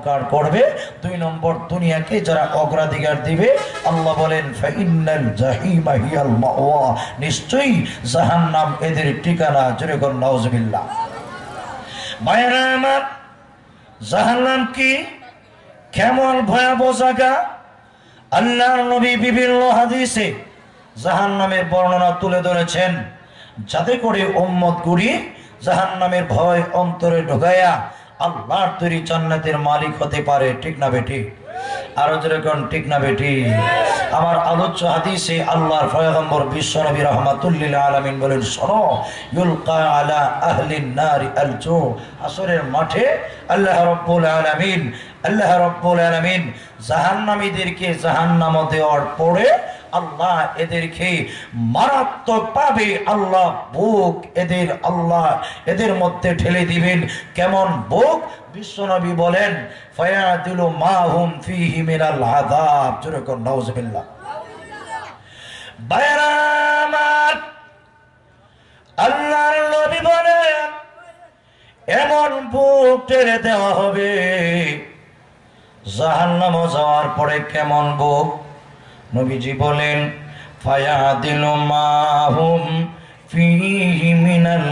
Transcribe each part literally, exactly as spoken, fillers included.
অহংকার করবে, দুই নম্বর দুনিয়াকে যারা অগ্রাধিকার দিবে, আল্লাহ বলেন ফাইন্নাল জাহিমা হিয়াল মাওয়া, নিশ্চয়ই জাহান্নাম এদের ঠিকানা। জোরে কোন নাউজুবিল্লাহ। ভাইরা আমার, জাহান্নাম কি কেমন ভয়াবহ জায়গা, আল্লাহর নবী বিভিন্ন হাদিসে জাহান্নামের বর্ণনা তুলে ধরেছেন, যাতে করে উম্মত গুলি জাহান্নামের ভয় অন্তরে ঢোকায়া আল্লাহর তৈরি জান্নাতের মালিক হতে পারে। ঠিক না বেটি? আরো যেরকম ঠিক না বেটি? আমার আলোচ্য হাদিসে আল্লাহর পয়গম্বর বিশ্ব নবী রাহমাতুল লিল আলামিন বলেন, শোনো, ইউলকা আলা আহলিন নারি আলজু, আসরের মাঠে আল্লাহ রাব্বুল আলামিন আল্লাহ রাব্বুল আলামিন জাহান্নামীদেরকে জাহান্নামে দেওয়ার পরে আল্লাহ এদেরকে মারাত্মক পাবে আল্লাহ বুক এদের আল্লাহ এদের মধ্যে ঠেলে দিবেন। কেমন বুক? বিশ্বনবী বলেন ফায়াদিলু মাহুম ফিহি মিনাল আযাব। জোরে কোন নাউজুবিল্লাহ। বাইরা আমার, আল্লাহর নবী বলেন এমন বুক ঠেলে দেওয়া হবে জাহান্নামে যাওয়ার পরে। কেমন বুক? নবীজি বলেন ফায়াদিলু মাহুম ফিহি মিনাল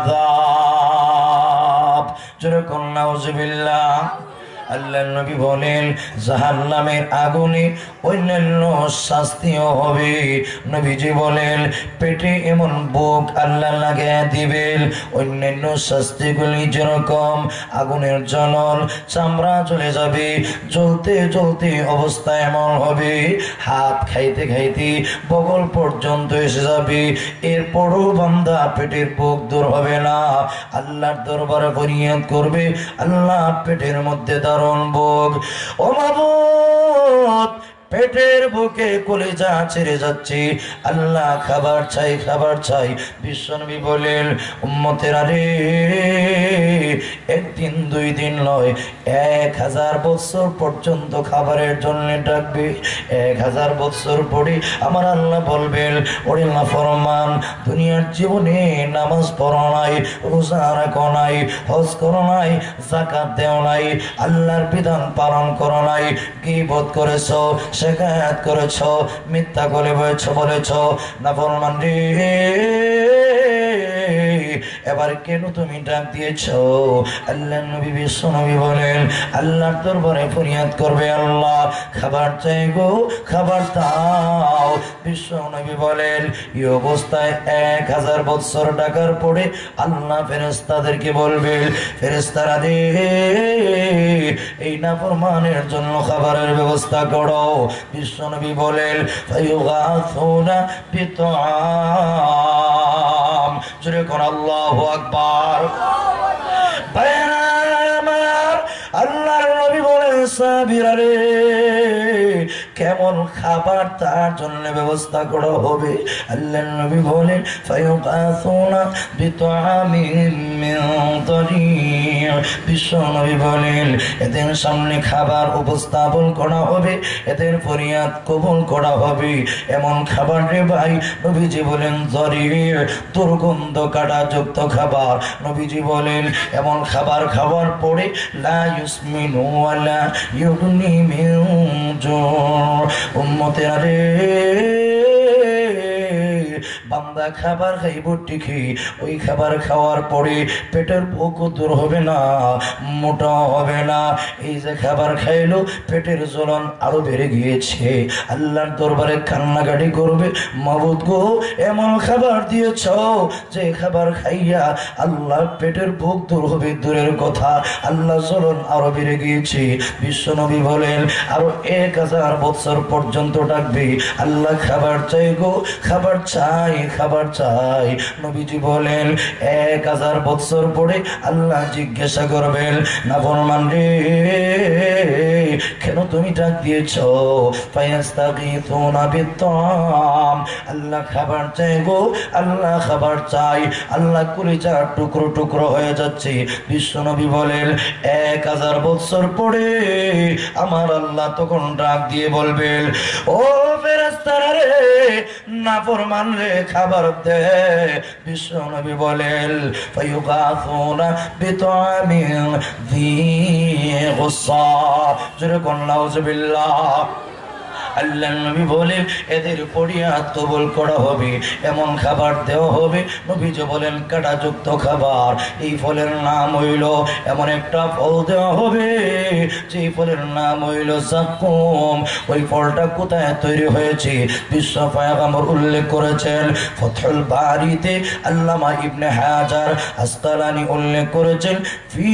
আযাব। জোরে কোন নাউজুবিল্লাহ। আল্লাহর নবী বলেন জাহান্নামের আগুনে অন্যান্য শাস্তিও হবে। নবীজি বলেন পেটে এমন বুক আল্লাহ লাগিয়ে দিবেন, অন্যান্য শাস্তিগুলি যেরকম আগুনের জ্বলন, চামড়া চলে যাবে, জ্বলতে জ্বলতে অবস্থা এমন হবে হাত খাইতে খাইতে বগল পর্যন্ত এসে যাবে। এরপরও বান্দা পেটের বুক দূর হবে না, আল্লাহর দরবারে ফরিয়াদ করবে, আল্লাহ পেটের মধ্যে বুক, ও মাবুদ পেটের বুকে কলিজা ছেড়ে যাচ্ছে, আল্লাহ খাবার চাই খাবার চাই। বিশ্বনবী বলেন উম্মতেরা রে, একদিন দুই দিন নয়, এক হাজার বছর পর্যন্ত খাবারের জন্য ডাকবে। এক হাজার বছর পরে আমার আল্লাহ বলবেন ওরে নাফরমান, দুনিয়ার জীবনে নামাজ পড়ো নাই, রোজা রাখো নাই, হজ করো নাই, যাকাত দেও নাই, আল্লাহর বিধান পালন করো নাই, গীবত করেছো, শিকায়াত করেছো, মিথ্যা করে বলেছ বলেছ নাফরমান রে, এবার কেন তুমি ডাক দিয়েছ? আল্লাহর নবী বিশ্ব নবী বলেন আল্লাহর দরবারে ফরিয়াদ করবে, আল্লাহ খাবার চাই গো, খাবার দাও। বিশ্ব নবী বলেন এই অবস্থায় এক হাজার বছর ডাকার পরে আল্লাহ ফেরেশতাদেরকে বলবে, ফেরেশতারা রে, এই নাফরমানের জন্য খাবারের ব্যবস্থা করো। বিশ্ব নবী বলেন ফায়ুগাসুনা বিতআম। জোরে কোন আল্লাহু আকবার। আল্লাহর নবী বলেন সাহাবীরা রে, কেমন খাবার তার জন্য ব্যবস্থা করা হবে? আল্লাহর নবী বলেন ফায়ুগাসুনা বিতআমিন মিন তারিয়। বিশ্ব নবী বলেন এদের সামনে খাবার উপস্থাপন করা হবে, এদের ফরিয়াদ কবুল করা হবে। এমন খাবার রে ভাই, নবীজি বলেন জরির, দুর্গন্ধ কাটা যুক্ত খাবার। নবীজি বলেন এমন খাবার খাওয়ার পরে লা ইউসমিনু ওয়ালা ইউগনি মিন জু। উম্মতেরা রে, বান্দা খাবার খাইব ঠিকই, ওই খাবার খাওয়ার পরে পেটের ভোক দূর হবে না, মোটা হবে না। এই যে খাবার খাইলো পেটের জ্বলন আরো বেড়ে গিয়েছে, আল্লাহর দরবারে কান্নাকাটি করবে, মাবুদ গো এমন খাবার দিয়েছ যে খাবার খাইয়া আল্লাহ পেটের ভোক দূর হবে দূরের কথা, আল্লাহ জ্বলন আরো বেড়ে গিয়েছে। বিশ্বনবী বলেন আরো এক হাজার বছর পর্যন্ত ডাকবে, আল্লাহ খাবার চাই গো, খাবার চাই খাবার চাই। নবীজি বলেন এক হাজার বছর পরে আল্লাহ জিজ্ঞাসা করবেন নাফরমান রে, কেন তুমি ডাক দিয়েছ? ফায়াস্তাগীথুনা বিত্তাম। আল্লাহ খাবার চাই গো, আল্লাহ খাবার চাই, আল্লাহ কলিজা টুকরো টুকরো হয়ে যাচ্ছে। বিশ্বনবী বলেন এক হাজার বছর পরে আমার আল্লাহ তখন ডাক দিয়ে বলবেন ও ফেরেশতা ফেরেশতারা রে নাফরমান রে খাবার দে। বিশ্ব নবী বলেন ফায়ুগাসুনা বিতামিন যী গুসা, জোরে কোন নাউযুবিল্লাহ। আল্লাহ নবী বলেন এদের ফরিয়াদ কবুল করা হবে, এমন খাবার দেওয়া হবে। নবীজি বলেন কাঁটাযুক্ত খাবার। এই ফলের নাম হইল, এমন একটা ফল দেওয়া হবে যে ফলের নাম হইল যাকুম। ওই ফলটা কোথায় তৈরি হয়েছে বিশ্ব পয়গম্বর উল্লেখ করেছেন ফাথুল বারীতে। আল্লামা ইবনে হাজার আসকালানী উল্লেখ করেছেন ফি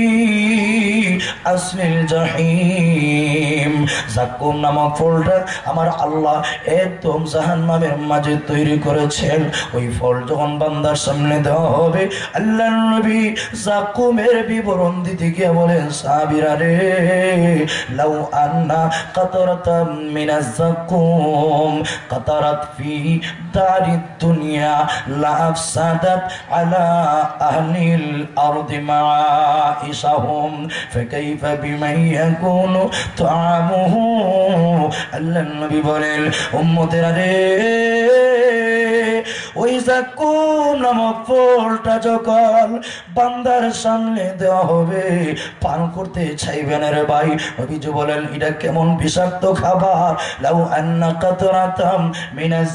আসলিল জাহিম। যাকুম নামক ফল আমার আল্লাহ একদম জাহান্নামের মাঝে তৈরি করেছেন। ওই ফল যখন বান্দার সামনে দেওয়া হবে, আল্লাহর নবী যাকুমের বিবরণ দিতে গিয়ে বলেন সাহাবীরা রে লাউ আন্না কাতরাতাম মিনাজ যাকুম কাতারাত ফি দারিদ দুনিয়া লা আফসাদাত আলা আহলিল আরদি মাঈশাহুম ফাকাইফা বিমান ইয়াকুনু তা'আমুহু। আল্লাহ নবী বলেন উম্মতেরা রে ওই যাকুম নামক ফলটা যখন বান্দার সামনে দেওয়া হবে পান করতে চাইবেন রে ভাই। নবীজি বলেন এটা কেমন বিষাক্ত খাবার। লাউ আন্না কাতরাতাম মিনাজ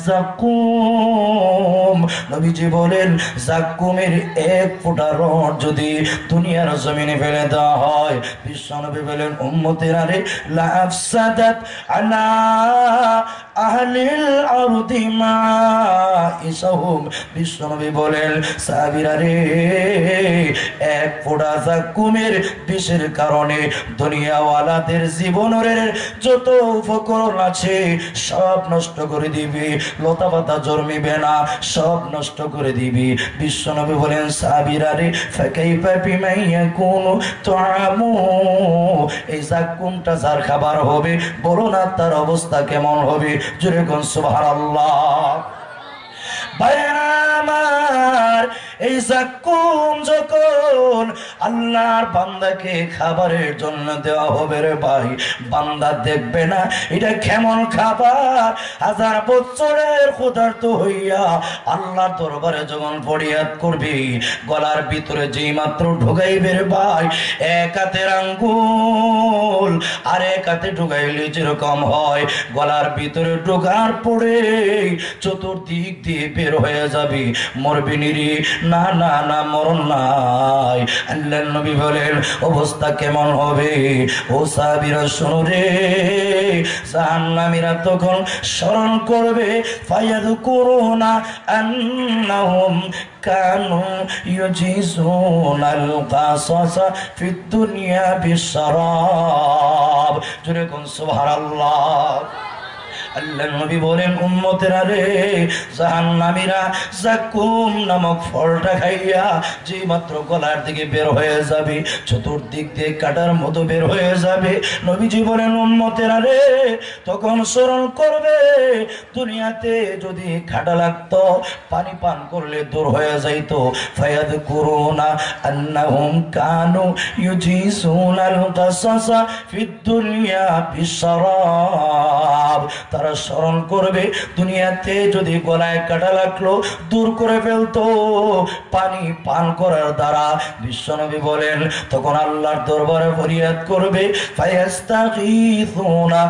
যাকুম, নবীজি বলেন যাকুমের এক ফোঁটা রড যদি দুনিয়ার জমিনে ফেলে দেওয়া হয়, বিশ্ব নবী বলেন উম্মতেরা রে লা আফসাদাত আলা আহলিল আরদি মাঈশাহুম। বিশ্ব নবী বলেন সাহাবীরা রে এক ফোঁটা যাকুমের বিষের কারণে দুনিয়াওয়ালাদের জীবনের যত উপকরণ আছে সব নষ্ট করে দিবি, লতা পাতা জন্মিবে না, সব নষ্ট করে দিবি। বিশ্ব নবী বলেন সাহাবীরা রে ফাকাইফা বিমান ইয়াকুনু তা'আমু, এই যাকুমটা যার খাবার হবে বলো না তার অবস্থা কেমন হবে। জোরে কোন সুবহানাল্লাহ। ভাইরা আমার এই যাকুম যখন আল্লাহর বান্দাকে খাবারের জন্য দেওয়া হবে রে ভাই, বান্দা দেখবে না এটা কেমন খাবার। হাজার বছরের ক্ষুধার্ত হইয়া আল্লাহর দরবারে যখন ফরিয়াদ করবি, গলার ভিতরে যেই মাত্র ঢুকাইবে রে ভাই, এক হাতের আঙ্গুল আর এক হাতে ঢুকাইলে যেরকম হয়, গলার ভিতরে ঢোকার পরে চতুর্দিক দিয়ে বের হয়ে যাবি, মরবি নিরি না না না মরণ নাই। আল্লাহর নবী বলেন অবস্থা কেমন হবে। ও সাহাবীরা শোনো রে, জাহান্নামীরা তখন স্মরণ করবে ফায়াযকুরুনা আন্নাহুম কানু ইউজিজুনাল কাসাসা ফিদ দুনিয়া বিশরাব। জোরে কোন সুবহানাল্লাহ। আল্লাহ নবী বলেন উম্মতেরা রে জাহান্নামীরা যাকুম নামক ফলটা খাইয়া যে মাত্র গলার দিকে বের হয়ে যাবে, চতুর্দিক দিয়ে কাটার মতো বের হয়ে যাবে, নবীজি বলেন উম্মতেরা রে তখন স্মরণ করবে দুনিয়াতে যদি খাটা লাগতো পানি পান করলে দূর হয়ে যাইতো। ফায়াযকুরুনা আন্নাহুম কানু ইউজিসুনাল কাসাসা ফিদ দুনিয়া বিশরাব। তারা স্মরণ করবে দুনিয়াতে যদি গলায় কাটা লাগলো দূর করে ফেলতো পানি পান করার দ্বারা। বিশ্বনবী বলেন তখন আল্লাহর দরবারে ফরিয়াদ করবে ফায়াস্তাগীসুনা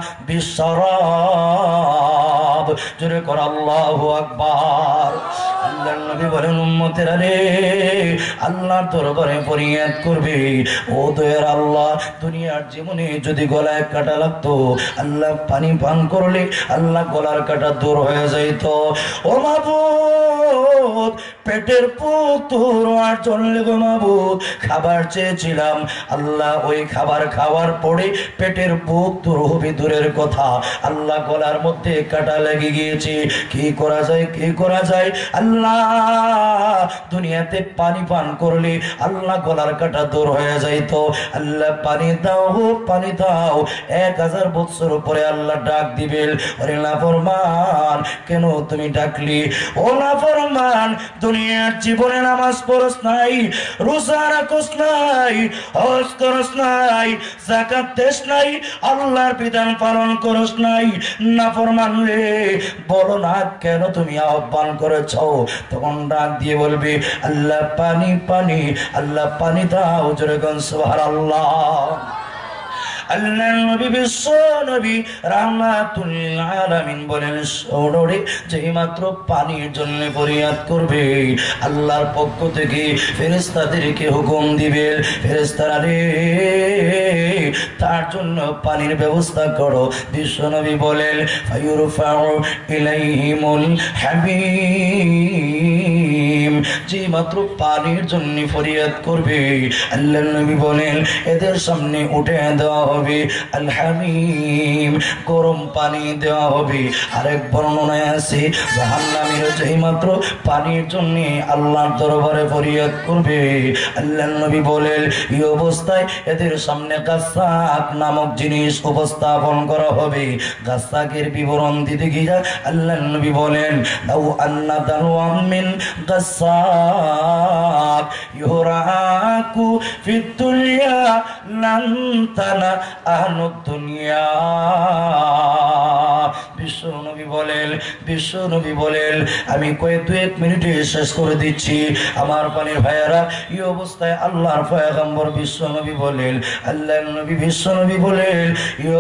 বিশরাব। জোরে কর আল্লাহু আকবার। আল্লাহর নবী বলেন উম্মতেরা রে আল্লাহর দরবারে ফরিয়াদ করবে ও দয়ার আল্লাহ দুনিয়ার জীবনে যদি গলায় কাটা লাগতো আল্লাহ পানি পান করলে আল্লাহ গলার কাটা দূর হয়ে যাইত। ও মাবুদ পেটের পুতুর আর চললে গো মাবুদ খাবার চেয়েছিলাম আল্লাহ, ওই খাবার খাওয়ার পরে পেটের পুতুর হবে দূরের কথা, আল্লাহ গলার মধ্যে কাটা লেগে গিয়েছে, কি করা যায় কি করা যায় আল্লাহ। দুনিয়াতে পানি পান করলে আল্লাহ গলার কাটা দূর হয়ে যাইত, আল্লাহ পানি দাও পানি দাও। এক হাজার বছর পরে আল্লাহ ডাক দিবেন ওরে নাফরমান কেন তুমি ডাকলি, ও নাফরমান মুসলমান দুনিয়ার জীবনে নামাজ পড়স নাই, রোজা রাখস নাই, হজ করস নাই, যাকাত দেস নাই, আল্লাহর বিধান পালন করস নাই, নাফরমান রে বলো না কেন তুমি আহ্বান করেছ? তখন ডাক দিয়ে বলবে আল্লাহ পানি পানি, আল্লাহ পানি দাও, জোরে গান সুবহানাল্লাহ। আল্লাহর নবী বিশ্ব নবী রাহমাতুল আলামিন বলেন শোনোরে, যেই মাত্র পানির জন্য ফরিয়াদ করবে আল্লাহর পক্ষ থেকে ফেরেশতাদেরকে হুকুম দিবে, ফেরেশতারা রে তার জন্য পানির ব্যবস্থা করো। বিশ্ব নবী বলেন ফায়ুরফাউ ইলাইহিমুল হামিম, যেই মাত্র পানির জন্য ফরিয়াদ করবে আল্লাহর নবী বলেন এদের সামনে উঠে দেওয়া হবে আল হামিম, গরম পানি দেওয়া হবে। আরেক বর্ণনায় আছে জাহান্নামীরা যেই মাত্র পানির জন্য আল্লাহর দরবারে ফরিয়াদ করবে আল্লাহর নবী বলেন এই অবস্থায় এদের সামনে গাসাক নামক জিনিস উপস্থাপন করা হবে। গাসাকের বিবরণ দিতে গিয়ে আল্লাহর নবী বলেন লাউ আন্না দালওয়াম মিন গাসাক ইউরাকু ফিদ দুনিয়া লান তানা আহলুদ দুনিয়া। বিশ্ব নবী বলেন বিশ্ব নবী বলেন আমি কয়েক দু এক মিনিটে শেষ করে দিচ্ছি আমার পানির ভাইয়ারা। এই অবস্থায় আল্লাহর পয়গম্বর বিশ্ব নবী বলেন আল্লাহর নবী বিশ্ব নবী বলেন এই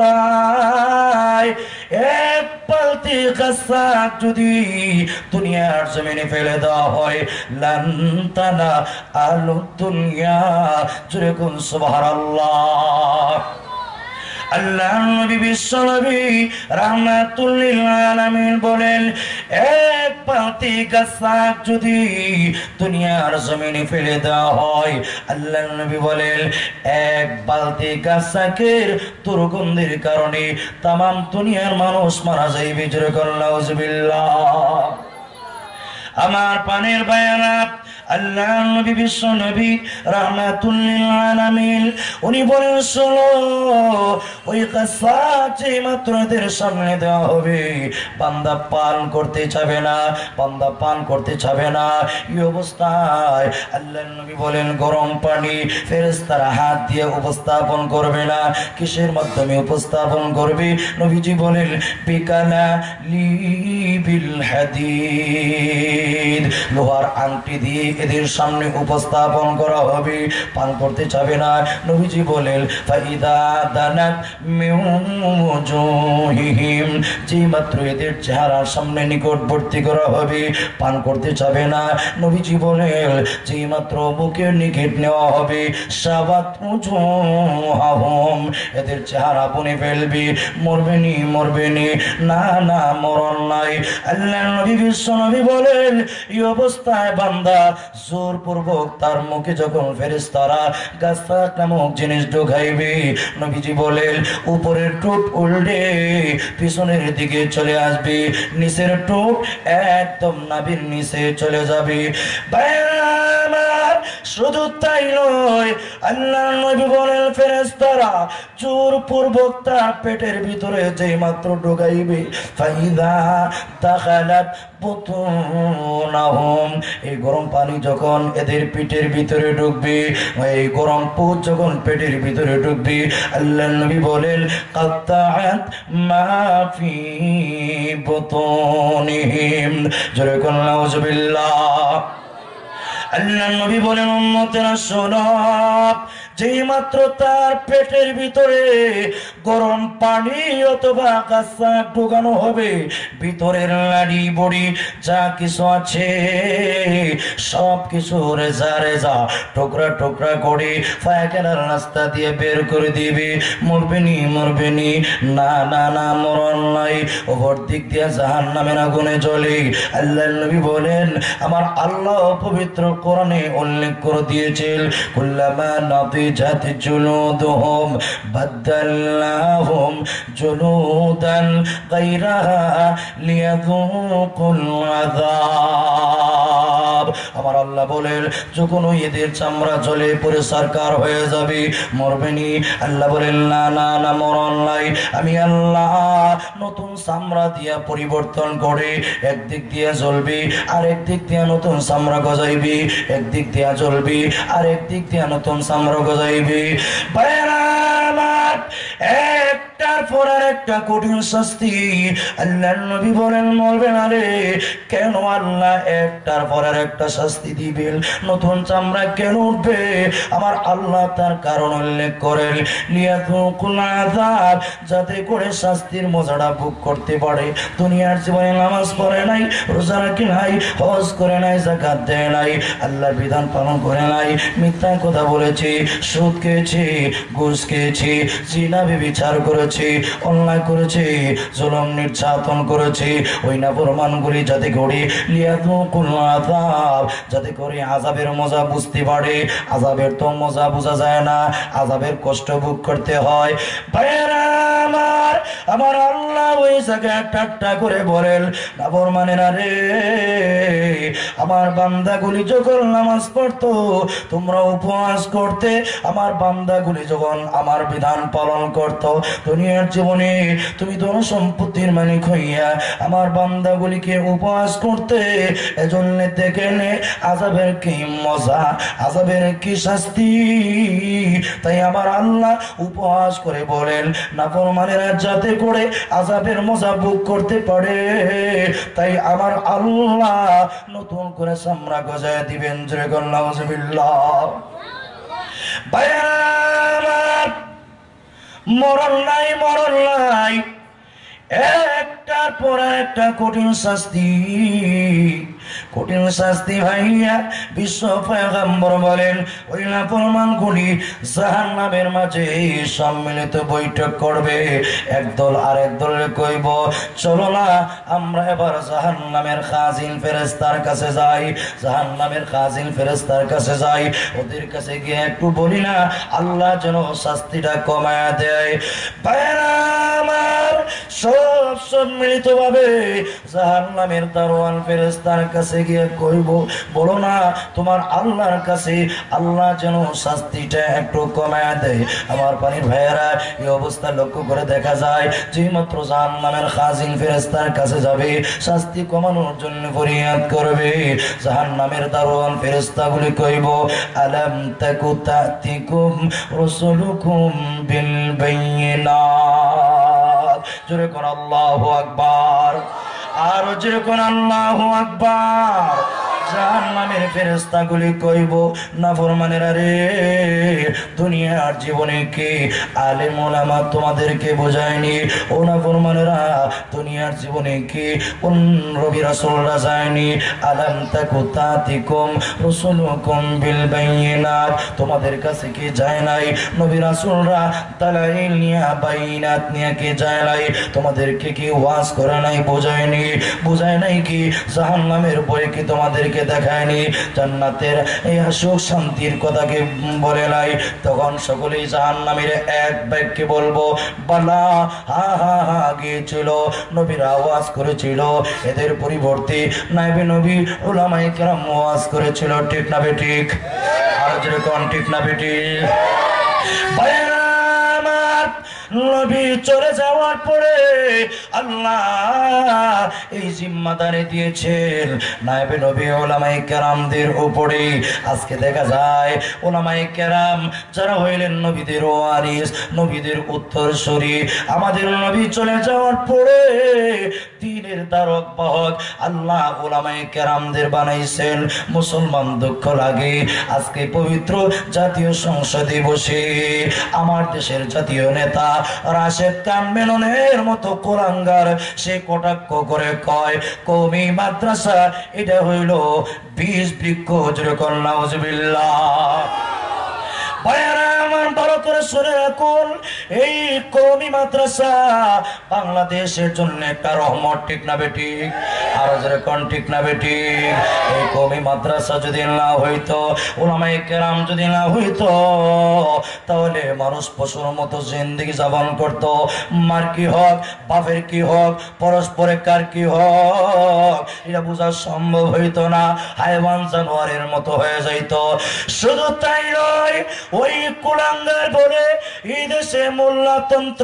অবস্থায় এক বালতি গাসাক যদি দুনিয়ার জমিনে ফেলে দেওয়া হয় লান তানা আহলুদ দুনিয়া, জোরে কোন সুবহানাল্লাহ। আল্লাহর নবী বিশ্ব নবী রাহমাতুল লিল আলামিন বলেন এক বালতি গাসাক যদি দুনিয়ার জমিনে ফেলে দেওয়া হয় আল্লাহর নবী বলেন এক বালতি গাসাকের দুর্গন্ধের কারণে তামাম দুনিয়ার মানুষ মারা যাইবে, জোরে কোন নাউজুবিল্লাহ। আমার পানির বায়ানা আল্লাহর নবী বিশ্ব নবী রাহমাতুল লিল আলামিন উনি বলেন শোনো ওই গাসাক যে মাত্র এদের সামনে দেওয়া হবে বান্দা পান করতে চাবে না, বান্দা পান করতে চাবে না। এই অবস্থায় আল্লাহর নবী বলেন গরম পানি ফেরেশতারা হাত দিয়ে উপস্থাপন করবে না, কিসের মাধ্যমে উপস্থাপন করবে? নবীজি বলেন বিকালা লিবিল হাদিদ, লোহার আংটি দিয়ে এদের সামনে উপস্থাপন করা হবে, পান করতে চাবে না। নবীজি বলেন ফাইদা দানাত মিন ওয়াজুহিহিম, যে মাত্র এদের চেহারার সামনে নিকটবর্তী করা হবে পান করতে চাবে না। নবীজি বলেন যে মাত্র বুকের নিকট নেওয়া হবে সাবাত ওয়াজুহাহুম, এদের চেহারা বনে ফেলবে, মরবেনি মরবেনি না না মরণ নাই। আল্লাহর নবী বিশ্ব নবী বলেন এই অবস্থায় বান্দা জোর পূর্বক তার মুখে যখন ফেরেশতারা গাসাক নামক জিনিস ঢোকাইবে নবীজি বলেন উপরের ঠোঁট উল্টে পিছনের দিকে চলে আসবে, নিচের ঠোঁট একদম নাভির নিচে চলে যাবে। শুধু তাই নয় আল্লাহর নবী বলেন ফেরেশতারা জোর পূর্বক তার পেটের ভিতরে যেই মাত্র ঢোকাইবে ফাইদা দাখালাত বুতুনাহুম, এই গরম পানি যখন এদের পেটের ভিতরে ঢুকবে, এই গরম পুত যখন পেটের ভিতরে ঢুকবে আল্লাহর নবী বলেন কাত্তাআত মা ফি বুতুনিহিম, জোরে কোন নাউজুবিল্লাহ। আল্লাহর নবী বলেন উম্মতেরা শোনো, যেই মাত্র তার পেটের ভিতরে গরম পানি অথবা গাসাক ঢোকানো হবে ভিতরের নাড়ি বড়ি যা কিছু আছে সব কিছু রেজা রেজা টুকরা টুকরা করে পায়খানার রাস্তা দিয়ে বের করে দিবে, মরবেনি মরবেনি না না না মরণ নাই, ওপর দিক দিয়ে জাহান্নামের আগুনে জ্বলে। আল্লাহর নবী বলেন আমার আল্লাহ পবিত্র কোরআনে উল্লেখ করে দিয়েছেন কুল্লামা নাদিজাত জুলুদুহুম বাদদালনাহুম জুলুদান গায়রাহা লিয়াযুকুল আযাব, আমার আল্লাহ বলেন যখন এদের চামড়া জ্বলে পড়ে সরকার হয়ে যাবে মরবেনি আল্লাহ বলেন না না না মরণ নাই আমি আল্লাহ নতুন চামড়া দিয়া পরিবর্তন করে একদিক দিয়া জ্বলবি আর একদিক দিয়া নতুন চামড়া গজাইবি একদিক দিয়া জ্বলবি আর একদিক দিয়া নতুন চামড়া গজাইবি ভাইরা আমার একটার পর আর একটা কঠিন শাস্তি আল্লাহর নবী বলেন মরবে না রে কেন আল্লাহ একটার পর আর একটা শাস্তি দিবেন নতুন চামড়া কেন উঠবে আমার আল্লাহ তার কারণ উল্লেখ করেন লিয়াযুকুল আযাব যাতে করে শাস্তির মজাটা ভোগ করতে পারে দুনিয়ার জীবনে নামাজ পড়ে নাই রোজা রাখে নাই হজ করে নাই যাকাত দেয় নাই আল্লাহর বিধান পালন করে নাই মিথ্যা কথা বলেছে সুদ খেয়েছে ঘুষ খেয়েছে জিনা ব্যভিচার করেছে অন্যায় করেছে জুলুম নির্যাতন করেছে ওই নাফরমানগুলি যাতে করে লিয়াযুকুল আযাব যাতে করে আযাবের মজা বুঝতে পারে আযাবের তো মজা বোঝা যায় না আযাবের কষ্ট ভোগ করতে হয় ভাইরা আমার আমার আল্লাহ ওই জায়গায় ঠাট্টা করে বলেন নাফরমানেরা রে আমার বান্দাগুলি যখন নামাজ পড়তো তোমরা উপবাস করতে আমার বান্দাগুলি যখন আমার বিধান পালন করত দুনিয়ার জীবনে তুমি ধন সম্পত্তির মালিক হইয়া আমার বান্দাগুলিকে উপবাস করতে এজন্য দেখে নে আযাবের কি মজা আযাবের কি শাস্তি তাই আমার আল্লাহ উপহাস করে বলেন নাফরমানেরা যাতে করে আযাবের মজা ভোগ করতে পারে তাই আমার আল্লাহ নতুন করে চামড়া গজায় দিবেন জোরে বলেন নাউযুবিল্লাহ ভাইরা আমার মরণ নাই মরণ নাই একটার পর একটা কঠিন শাস্তি কঠিন শাস্তি ভাইয়া বিশ্ব পয়গম্বর বলেন ওই নাফরমানগুলি জাহান্নামের মাঝে সম্মিলিত বৈঠক করবে একদল আর একদলের কইব চলো না আমরা এবার জাহান্নামের খাজিন ফেরেশতার কাছে যাই জাহান্নামের খাজিন ফেরেশতার কাছে যাই ওদের কাছে গিয়ে একটু বলি না আল্লাহ যেন শাস্তিটা কমায়া দেয় ভাইরা আমার সব সম্মিলিত ভাবে জাহান্নামের দারোয়ান ফেরেশতার কাছে গিয়ে কইব বলো না তোমার আল্লাহর কাছে আল্লাহ যেন শাস্তিটা একটু কমায়া দেয় আমার পানির ভাইয়েরা এই অবস্থা লক্ষ্য করে দেখা যায় যে মাত্র জাহান্নামের খাজিন ফেরেশতার কাছে যাবে শাস্তি কমানোর জন্য ফরিয়াদ করবে জাহান্নামের দারোয়ান ফেরেশতাগুলি কইব আলাম তাকু তাতিকুম রাসূলুকুম বিল বায়িনাত জোরে কোন আল্লাহু আকবার আর জোরে কোন আল্লাহু আকবার জাহান্নামের ফেরেশতাগুলি কইব নাফরমানেরা রে দুনিয়ার জীবনে কি আলেম ওলামা তোমাদেরকে বোঝায়নি ও নাফরমানেরা দুনিয়ার জীবনে কি কোন নবী রাসূলরা যায়নি আলাম তাকু তাতিকুম রাসূলুকুম বিল বায়িনাত তোমাদের কাছে কি যায় নাই নবী রাসূলরা দালাইল নিয়ে বাইনাত নিয়ে কি যায় নাই তোমাদেরকে কি ওয়াজ করে নাই বোঝায়নি বোঝায় নাই কি জাহান্নামের ভয় কি তোমাদেরকে দেখায়নি জান্নাতের এই সুখ শান্তির কথাকে বলে নাই তখন সকলেই জাহান্নামের এক বাক্যে বলবো বালা হা হা হা গিয়েছিল নবীরা ওয়াজ করেছিল এদের পরিবর্তে নাইবে নবী উলামায়ে কেরাম ওয়াজ করেছিল ঠিক না বেঠিক আর যেরকম ঠিক না বেঠিক ভাইরা আমার নবী চলে যাওয়ার পরে আল্লাহ এই জিম্মাদারি দিয়েছেন নায়েবে নবী উলামায়ে কেরামদের উপরে আজকে দেখা যায় উলামায়ে কেরাম যারা হইলেন নবীদের ওয়ারিস নবীদের উত্তরসূরি আমাদের নবী চলে যাওয়ার পরে দ্বীনের ধারক বাহক আল্লাহ উলামায়ে কেরামদের বানাইছেন মুসলমান দুঃখ লাগে আজকে পবিত্র জাতীয় সংসদে বসে আমার দেশের জাতীয় নেতা রাশেদ খান মেননের মতো কোরআনগার সে কটাক্ষ করে কয় কওমি মাদ্রাসা এটা হইল বীজ বৃক্ষ যেরকম নাউজুবিল্লাহ ভাইরা আমার ভালো করে শুনে রাখুন এই কওমি মাদ্রাসা বাংলাদেশের জন্য একটা রহমত ঠিক না বেঠিক আর যারা কোন ঠিক না বেটি এই কওমি মাদ্রাসা যদি না হইতো উলামায়ে কেরাম যদি না হইতো তাহলে মানুষ পশুর মতো জিন্দেগি যাপন করত মার কি হক বাপের কি হক পরস্পরে কার কি হক এটা বোঝা সম্ভব হইতো না হায়ওয়ান জানোয়ারের মতো হয়ে যাইত শুধু তাই নয় ওই কুলাঙ্গার বলে এই দেশে মোল্লাতন্ত্র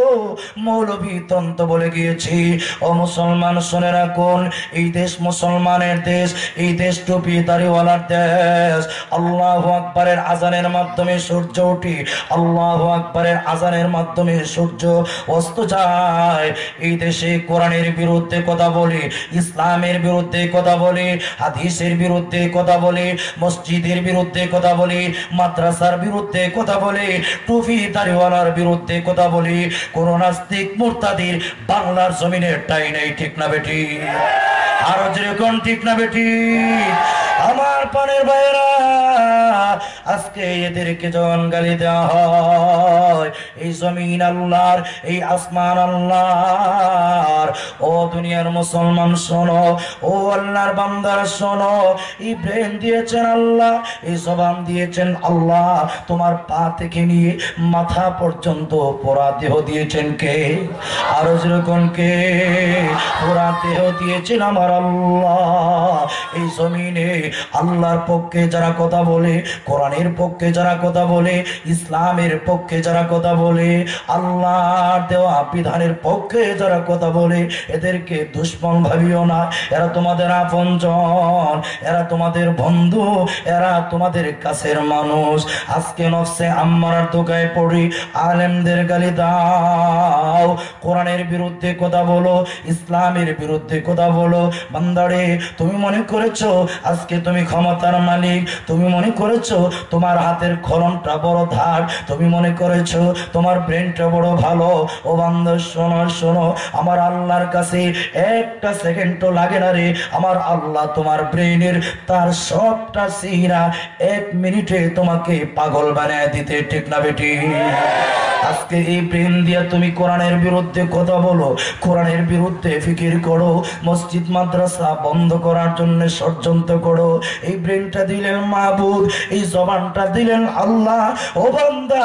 মৌলভীতন্ত্র বলে গিয়েছি ও মুসলমান শুনে রাখুন এই দেশ মুসলমানের দেশ এই দেশ টুপি দাড়িওয়ালার দেশ আল্লাহু আকবারের আজানের মাধ্যমে সূর্য ওঠে আল্লাহু আকবারের আজানের মাধ্যমে সূর্য অস্ত যায় এই দেশে কোরআনের বিরুদ্ধে কথা বলে ইসলামের বিরুদ্ধে কথা বলে হাদিসের বিরুদ্ধে কথা বলে মসজিদের বিরুদ্ধে কথা বলে মাদ্রাসার বিরুদ্ধে কথা বলে টুপি দাড়িওয়ালার বিরুদ্ধে কথা বলে কোন নাস্তিক মুরতাদির বাংলার জমিনে ঠাঁই নেই ঠিক না বেটি আর যেরকম ঠিক না বেটি আমার পানের ভাইরা আজকে এদেরকে যখন গালি দেওয়া হয় এই জমিন আল্লাহর এই আসমান আল্লাহর ও দুনিয়ার মুসলমান শোনো ও আল্লাহর বান্দারা শোনো এই ব্রেন দিয়েছেন আল্লাহ এই জবান দিয়েছেন আল্লাহ তোমার পা থেকে নিয়ে মাথা পর্যন্ত পুরা দেহ দিয়েছেন কে আরো যেরকম কে পুরা দেহ দিয়েছেন আমার আল্লাহ এই জমিনে আল্লাহর পক্ষে যারা কথা বলে কোরআনের পক্ষে যারা কথা বলে ইসলামের পক্ষে যারা কথা বলে আল্লাহর দেওয়া বিধানের পক্ষে যারা কথা বলে এদেরকে দুশ্মন ভাবিও না এরা তোমাদের আপনজন এরা তোমাদের বন্ধু এরা তোমাদের কাছের মানুষ আজকে নফসে আম্মারার দোকায় পড়ি আলেমদের গালি দাও কোরআনের বিরুদ্ধে কথা বলো ইসলামের বিরুদ্ধে কথা বলো বান্দারে তুমি মনে করেছো আজকে তুমি ক্ষমতার মালিক তুমি মনে করেছো তোমার হাতের খড়মটা বড় ধার তুমি মনে করেছো তোমার ব্রেনটা বড় ভালো ও বান্দা শোনো শোনো আমার আল্লাহর কাছে একটা সেকেন্ডও লাগে না রে আমার আল্লাহ তোমার ব্রেনের তার সবটা সিরা এক মিনিটে তোমাকে পাগল বানায় দিতে ঠিক না বেটি আজকে এই ব্রেন দিয়া তুমি কোরআনের বিরুদ্ধে কথা বলো কোরআনের বিরুদ্ধে ফিকির করো মসজিদ মাদ্রাসা বন্ধ করার জন্য ষড়যন্ত্র করো এই ব্রেনটা দিলেন মাহবুব এই জবানটা দিলেন আল্লাহ ও বান্দা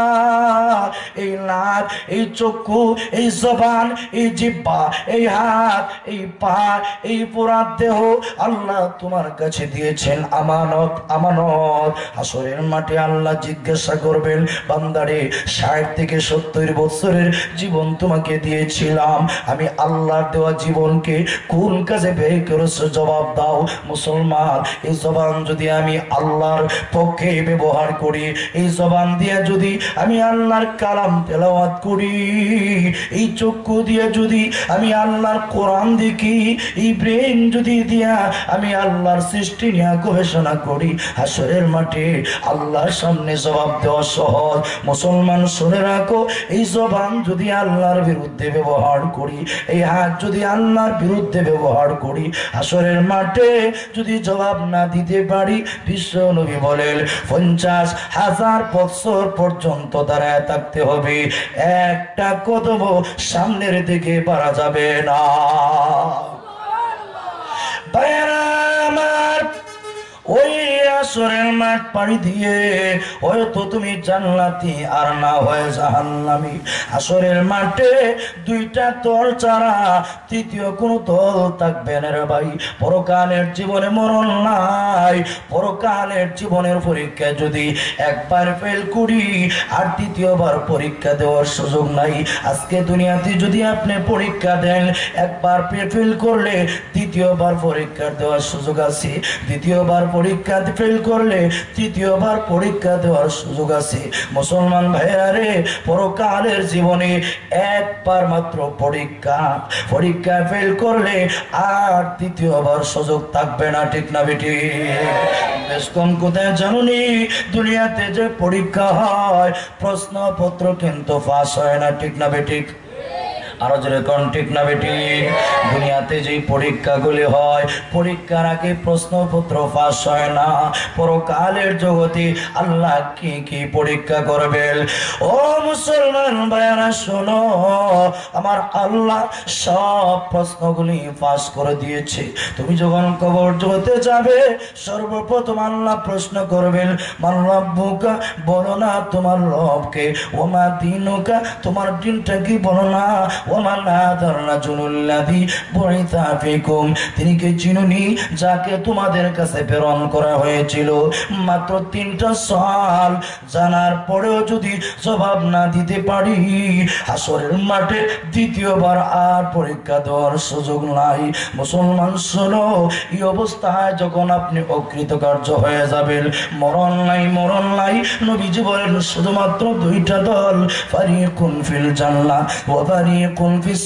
এই নাক এই চক্ষু এই জবান এই জিহ্বা এই হাত এই পা এই পুরা দেহ আল্লাহ তোমার কাছে দিয়েছেন আমানত আমানত হাসরের মাঠে আল্লাহ জিজ্ঞাসা করবেন বান্দারে ষাট থেকে সত্তর বছরের জীবন তোমাকে দিয়েছিলাম আমি আল্লাহর দেওয়া জীবনকে কোন কাজে ব্যয় করেছো জবাব দাও মুসলমান এই জবান যদি আমি আল্লাহর পক্ষে ব্যবহার করি এই জবান দিয়ে যদি আমি আল্লাহর কালাম তেলাওয়াত করি এই চক্ষু দিয়ে যদি আমি আল্লাহর কোরআন দেখি এই ব্রেন যদি দিয়া আমি আল্লাহর সৃষ্টি নিয়ে গবেষণা করি হাসরের মাঠে আল্লাহর সামনে জবাব দেওয়া সহজ মুসলমান শুনে রাখো এই জবান যদি আল্লাহর বিরুদ্ধে ব্যবহার করি এই হাত যদি আল্লাহর বিরুদ্ধে ব্যবহার করি হাসরের মাঠে যদি জবাব না দিতে পারি বিশ্ব নবী বলেন পঞ্চাশ হাজার বছর পর্যন্ত দাঁড়ায় থাকতে হবে একটা কদম সামনের দিকে বাড়া যাবে না ভাইরা আমার ওই আসরের মাঠ পাড়ি দিয়ে হয়তো তুমি জান্নাতি আর না হয় জাহান্নামী আসরের মাঠে দুইটা তল ছাড়া তৃতীয় কোন তল থাকবে না রে ভাই পরকালের জীবনে মরণ নাই পরকালের জীবনের পরীক্ষা যদি একবার ফেল করি আর দ্বিতীয়বার পরীক্ষা দেওয়ার সুযোগ নাই আজকে দুনিয়াতে যদি আপনি পরীক্ষা দেন একবার ফেল করলে দ্বিতীয়বার পরীক্ষা দেওয়ার সুযোগ আছে দ্বিতীয়বার পরীক্ষা ফেল করলে তৃতীয়বার পরীক্ষা দেওয়ার সুযোগ আছে মুসলমান ভাইরা রে পরকালের জীবনে একবার মাত্র পরীক্ষা পরীক্ষা ফেল করলে আর তৃতীয়বার সুযোগ থাকবে না ঠিক না বেটি বেশ কম কোথায় জানুনি দুনিয়াতে যে পরীক্ষা হয় প্রশ্নপত্র কিন্তু পাস হয় না ঠিক না বেটি আরো জোরে কোন ঠিক না বেটি? দুনিয়াতে যে পরীক্ষাগুলি হয়, পরীক্ষার আগে প্রশ্নপত্র ফাঁস হয় না। পরকালের জগতে আল্লাহ কি কি পরীক্ষা করবেন? ও মুসলমান ভাইরা শোনো, আমার আল্লাহ সব প্রশ্নগুলি ফাঁস করে দিয়েছে। তুমি যখন কবর জগতে যাবে, সর্বপ্রথম আল্লাহ প্রশ্ন করবেন, মান রাব্বুকা, বলো না তোমার রবকে। ওমা দিনুকা, তোমার দিনটা কি বলো না। ওমা হাযার রাজুলুল্লাযী বুইসা ফীকুম, তিনি কে চিনুনি যাকে তোমাদের কাছে প্রেরণ করা হয়েছিল। মাত্র তিনটা সওয়াল জানার পরেও যদি জবাব না দিতে পারি, হাসরের মাঠে দ্বিতীয়বার আর পরীক্ষা দেওয়ার সুযোগ নাই। মুসলমান শোনো, এই অবস্থায় যখন আপনি অকৃতকার্য হয়ে যাবেন, মরণ নাই মরণ নাই, নবীজি বলেন শুধুমাত্র দুইটা দল, ফারিকুন ফিল জান্নাহ ওয়া ফারিকুন ফিস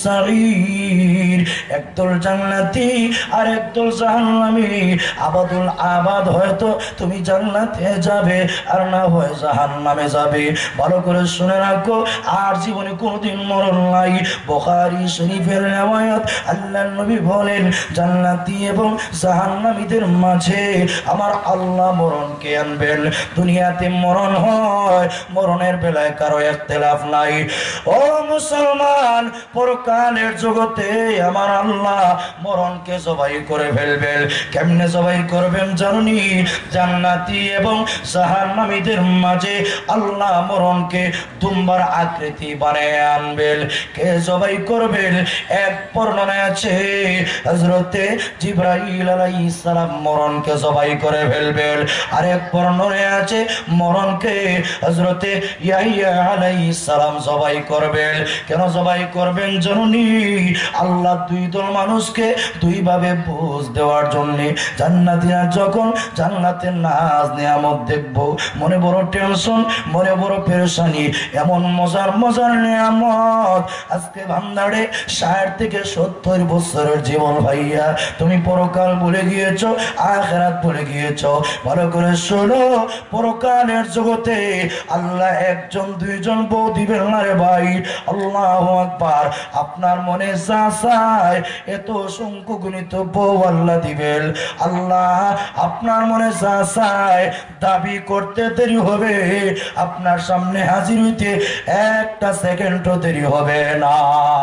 সাঈর, একদল জান্নাতি আর একদল জাহান্নামী। আবাদুল আবাদ, হয়তো তুমি জান্নাতে যাবে আর না হয় জাহান্নামে যাবে। ভালো করে শুনে রাখো, আর জীবনে কোনোদিন মরণ নাই। বুখারী শরীফের riwayat, আল্লাহর নবী বলেন জান্নাতি এবং জাহান্নামীদের মাঝে আমার আল্লাহ মরণকে আনবেন। দুনিয়াতে মরণ হয়, মরণের বেলায় কারো ইখতিলাফ নাই। ও মুসলমান, পরকালের জগতে আমার আল্লাহ মরণকে জবাই করে ফেলবেন। কেমনে জবাই করবেন জানুনি? জান্নাতি এবং জাহান্নামীদের মাঝে আল্লাহ মরণকে দুম্বার আকৃতি বানিয়ে আনবেন। কে জবাই করবেন? এক বর্ণনায় আছে হযরতে জিবরাইল আলাইহিস সালাম মরণকে জবাই করে ফেলবেন। আরেক বর্ণনায় আছে মরণকে হযরতে ইয়াহইয়া আলাইহিস সালাম জবাই করবেন। কেন জবাই করবেন জানুনি? আল্লাহ দুই দল মানুষকে দুই ভাবে বুঝ দেওয়ার জন্য। জান্নাতীরা যখন জান্নাতের নাজ নিয়ামত দেখব, মনে বড় টেনশন, মনে বড় পেরেশানি, এমন মজার মজার নিয়ামত। আজকে বান্দারে ষাট থেকে সত্তর বছরের জীবন ভাইয়া, তুমি পরকাল ভুলে গিয়েছ, আখিরাত ভুলে গিয়েছ। ভালো করে শোনো, পরকালের জগতে আল্লাহ একজন দুইজন বউ দিবেন না রে ভাই। আল্লাহু আকবার। আপনার মনে যা চায় এত সংখ্য গণিত বউ আল্লাহ দিবেন। আল্লাহ আপনার মনে যা চায় দাবি করতে দেরি হবে, আপনার সামনে হাজির হইতে একটা সেকেন্ডও দেরি হবে না।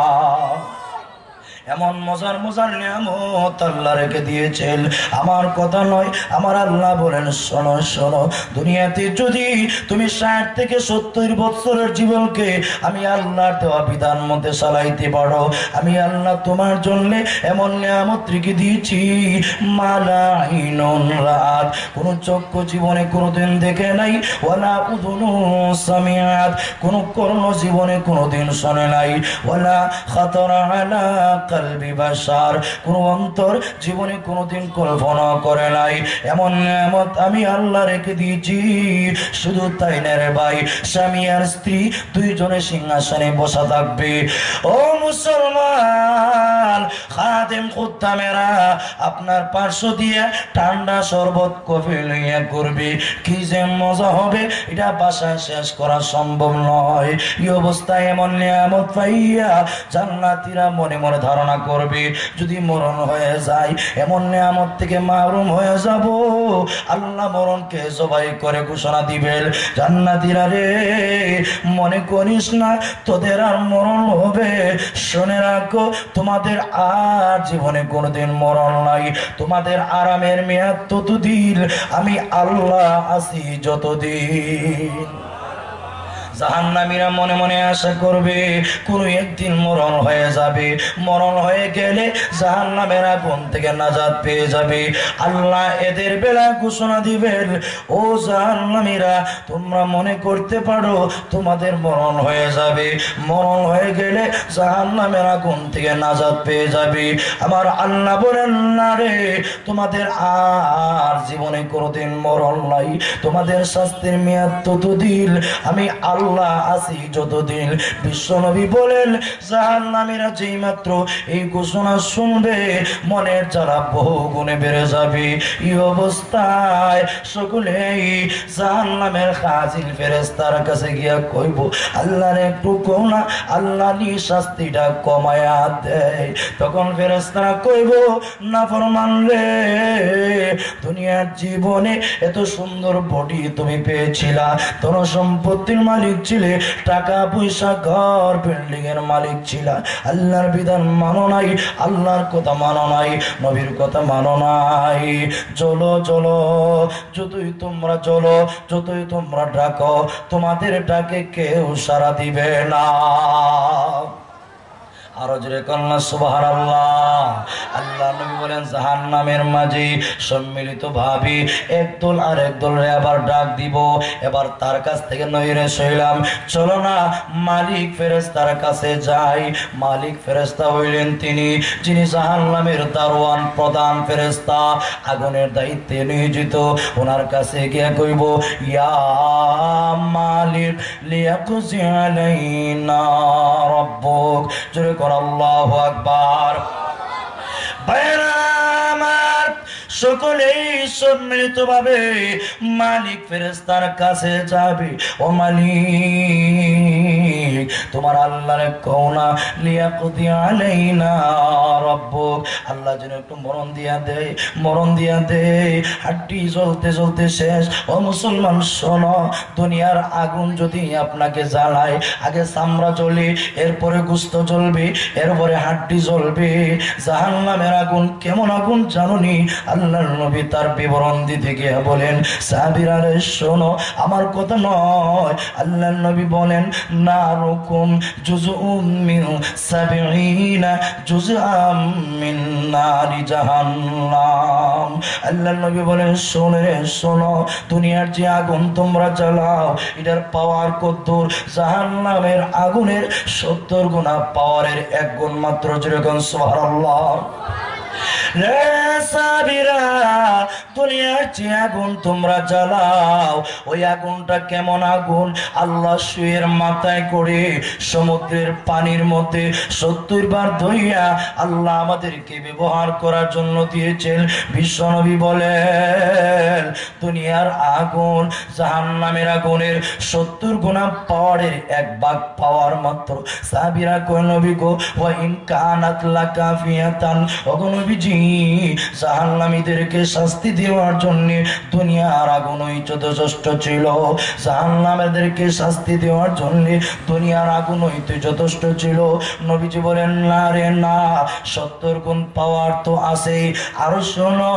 এমন মজার মজার নিয়ামত আল্লাহ রেখে দিয়েছেন। আমার কথা নয়, আমার আল্লাহ বলেন শোনো শোনো, দুনিয়াতে যদি তুমি ষাট থেকে সত্তর বছরের জীবনকে আমি আল্লাহর দেওয়া বিধান মধ্যে চালাইতে পারো, আমি আল্লাহ তোমার জন্য এমন নিয়ামত রেখে দিয়েছি মালাইনুন রাত, কোন চক্ষু জীবনে কোনোদিন দেখে নাই, ওয়ালা উযুনু সামিআত, কোন কর্ণ জীবনে কোনোদিন শোনে নাই, ওয়ালা খাতারা আলা কলবি বাশার, কোন অন্তর জীবনে কোনোদিন কল্পনা করে নাই। এমন নিয়ামত আমি আল্লাহ রেখে দিয়েছি। শুধু তাই না রে ভাই, স্বামী আর স্ত্রী দুইজনে সিংহাসনে বসা থাকবে। ও মুসলমান, খাদেম খুদ্দামেরা আপনার পার্শ্ব দিয়ে ঠান্ডা শরবত কফি লইয়া করবে, কি যে মজা হবে এটা বাসায় শেষ করা সম্ভব নয়। এই অবস্থায় এমন নিয়ামত পাইয়া জান্নাতীরা মনে মনে ধারণা করবে যদি মরণ হয়ে যায় এমন নিয়ামত থেকে মাহরুম হয়ে যাব। আল্লাহ মরণকে জবাই করে ঘোষণা দিবেন, জান্নাতীরা রে মনে করিস না তোদের আর মরণ হবে, শুনে রাখো তোমাদের আর জীবনে কোনোদিন মরণ নাই, তোমাদের আরামের মেয়াদ ততদিন, আমি আল্লাহ আছি যতদিন। জাহান্নামীরা মনে মনে আশা করবে কোন একদিন মরণ হয়ে যাবে, মরণ হয়ে গেলে জাহান্নামের আগুন থেকে নাজাত পেয়ে যাবে। আল্লাহ এদের বেলা ঘোষণা দিবেন, ও জাহান্নামীরা তোমরা মনে করতে পারো তোমাদের মরণ হয়ে যাবে, মরণ হয়ে গেলে জাহান্নামের আগুন থেকে নাজাত পেয়ে যাবে। আমার আল্লাহ বলেন না রে, তোমাদের আর জীবনে কোনোদিন মরণ নাই, তোমাদের শাস্তির মেয়াদ ততদিন, আমি আল্লাহ আল্লাহ আছি যতদিন। বিশ্বনবী বলেন জাহান্নামীরা যেই মাত্র এই ঘোষণা শুনবে মনের জ্বালা বহু গুণে বেড়ে যাবে। এই অবস্থায় সকলেই জাহান্নামের খাজিল ফেরেশতার কাছে গিয়া কইব আল্লাহর একটু কও না, আল্লাহ নি শাস্তিটা কমায়া দেয়। তখন ফেরেশতারা কইব নাফরমান রে, দুনিয়ার জীবনে এত সুন্দর বডি তুমি পেয়েছিলা, ধন সম্পত্তির মালিক ছিলে, টাকা পয়সা ঘর বিল্ডিং এর মালিক ছিলা, আল্লাহর বিধান মানো নাই, আল্লাহর কথা মানো নাই, নবীর কথা মানো নাই। চলো চলো, যতই তোমরা চলো, যতই তোমরা ডাকো, তোমাদের ডাকে কেউ সাড়া দিবে না। আরো জোরে কন্যা সুবহানাল্লাহ। আল্লাহ নবী বলেন জাহান্নামের মাঝে সম্মিলিত ভাবে একদল আর একদল আবার ডাক দিব। এবার তার কাছ থেকে নইরে শৈলাম চলো না মালিক ফেরেশতার কাছে যাই। মালিক ফেরেশতা হইলেন তিনি যিনি জাহান্নামের দারোয়ান, প্রধান ফেরেশতা, আগুনের দায়িত্বে নিয়োজিত। ওনার কাছে গিয়ে কইব ইয়া মালিক লিয়াকুজি আলাইনা রাব্বুক। জোরে আল্লাহু আকবার। আমার সকলেই সম্মিলিত ভাবে মালিক ফেরেশতার কাছে যাবে। ও মালিক তোমার আল্লাহর কওনা লিয়াকুদি আলাইনা রাব্বুক, আল্লাহ যেন একটু মরণ দিয়া দেয়, মরণ দিয়া দেয়। হাড্ডি জ্বলতে জ্বলতে শেষ। ও মুসলমান শোনো, দুনিয়ার আগুন যদি আপনাকে জ্বালায়, আগে চামড়া জ্বলে, এরপরে গোশত জ্বলবে, এরপরে হাড্ডি জ্বলবে। জাহান্নামের আগুন কেমন আগুন জানোনি? আল্লাহর নবী তার বিবরণ দিতে গিয়ে বলেন সাহাবীরা রে শোনো, আমার কথা নয়। আল্লাহর নবী বলেন নারুকুম জুজউম মিন সাবঈনা জুজআম মিন নারি জাহান্নাম। আল্লাহর নবী বলেন শোনো রে শোনো, দুনিয়ার যে আগুন তোমরা জ্বালাও এটার পাওয়ার কতদূর? জাহান্নামের আগুনের সত্তর গুণা পাওয়ারের এক গুণ মাত্র। যেরকম সুবহানাল্লাহ। দুনিয়ার যে আগুন তোমরা জ্বালাও ওই আগুনটা কেমন আগুন? আল্লাহ সুয়ের মাথায় করে সমুদ্রের পানির মধ্যে সত্তর বার ধইয়া আল্লাহ আমাদেরকে ব্যবহার করার জন্য দিয়েছেন। বিশ্বনবী বলেন দুনিয়ার আগুন জাহান্নামের আগুনের সত্তর গুণা পাওয়ারের এক ভাগ পাওয়ার মাত্র। সাহাবীরা কয় নবী গো ওয়া ইন কানাত লাকাফিয়াতান, ওগো নবীজি জাহান্নামীদেরকে শাস্তি দেওয়ার জন্য দুনিয়ার আগুনই যথেষ্ট ছিল। জাহান্নামীদেরকে শাস্তি দেওয়ার জন্য দুনিয়ার আগুনই তো যথেষ্ট ছিল। নবীজি বলেন না রে না, সত্তর গুণ পাওয়ার তো আছে। আর শোনো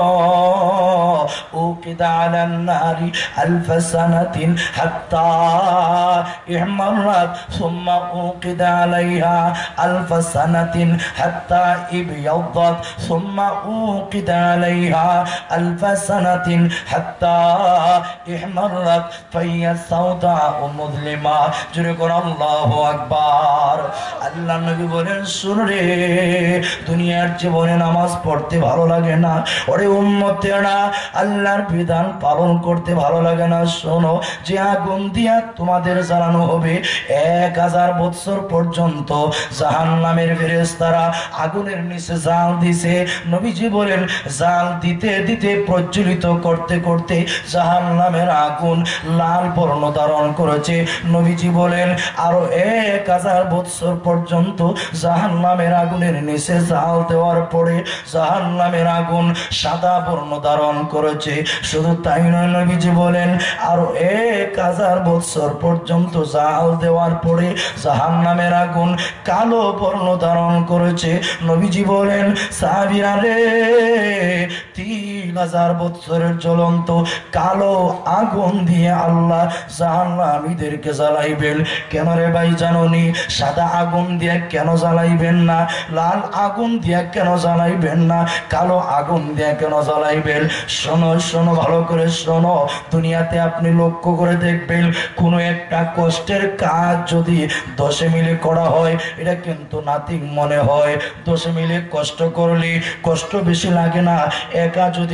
উকিদা আলান নারি আলফা সানাতিন হাত্তা ইহমারাত সুম্মা উকিদা আলাইহা আলফা সানাতিন হাত্তা ইবয়াদাত সুম্মা উকিদা আলাইহা আলফা সানাতিন হাত্তা ইহমারাত ফাইয়া সাউদা ও মুজলিমা। জোরে করে আল্লাহু আকবার। আল্লাহ নবী বলেন শুন রে, দুনিয়ার জীবনে নামাজ পড়তে ভালো লাগে না, ওরে উম্মতেরা আল্লাহর বিধান পালন করতে ভালো লাগে না। শোনো, যে আগুন দিয়া তোমাদের জ্বালানো হবে এক হাজার বছর পর্যন্ত জাহান্নামের ফেরেশতারা আগুনের নিচে জাল দিছে। নবীজি বলেন জাল দিতে দিতে প্রজ্বলিত করতে করতে জাহান্নামের আগুন লাল বর্ণ ধারণ করেছে। নবীজি বলেন আরো এক হাজার বছর পর্যন্ত জাহান্নামের আগুনের নিচে জাল দেওয়ার পরে জাহান্নামের আগুন সাদা বর্ণ ধারণ করেছে। শুধু তাই নয়, নবীজি বলেন আরো এক হাজার বছর পর্যন্ত জাল দেওয়ার পরে জাহান্নামের আগুন কালো বর্ণ ধারণ করেছে। নবীজি বলেন সাহাবীরা রে, তিন হাজার বছরের জ্বলন্ত কালো আগুন দিয়ে আল্লাহ জাহান্নামীদেরকে জ্বালাইবেন। কেন রে ভাই জানোনি? সাদা আগুন দিয়ে কেন জ্বালাইবেন না? লাল আগুন দিয়ে কেন জ্বালাইবেন না? কালো আগুন দিয়ে কেন জ্বালাইবেন? শোনো শোনো, ভালো করে শোনো। দুনিয়াতে আপনি লক্ষ্য করে দেখবেন কোনো একটা কষ্টের কাজ যদি দশে মিলে করা হয় এটা কিন্তু নাথিং মনে হয়। দশে মিলে কষ্ট করলে কষ্ট বেশি লাগে না, একা যদি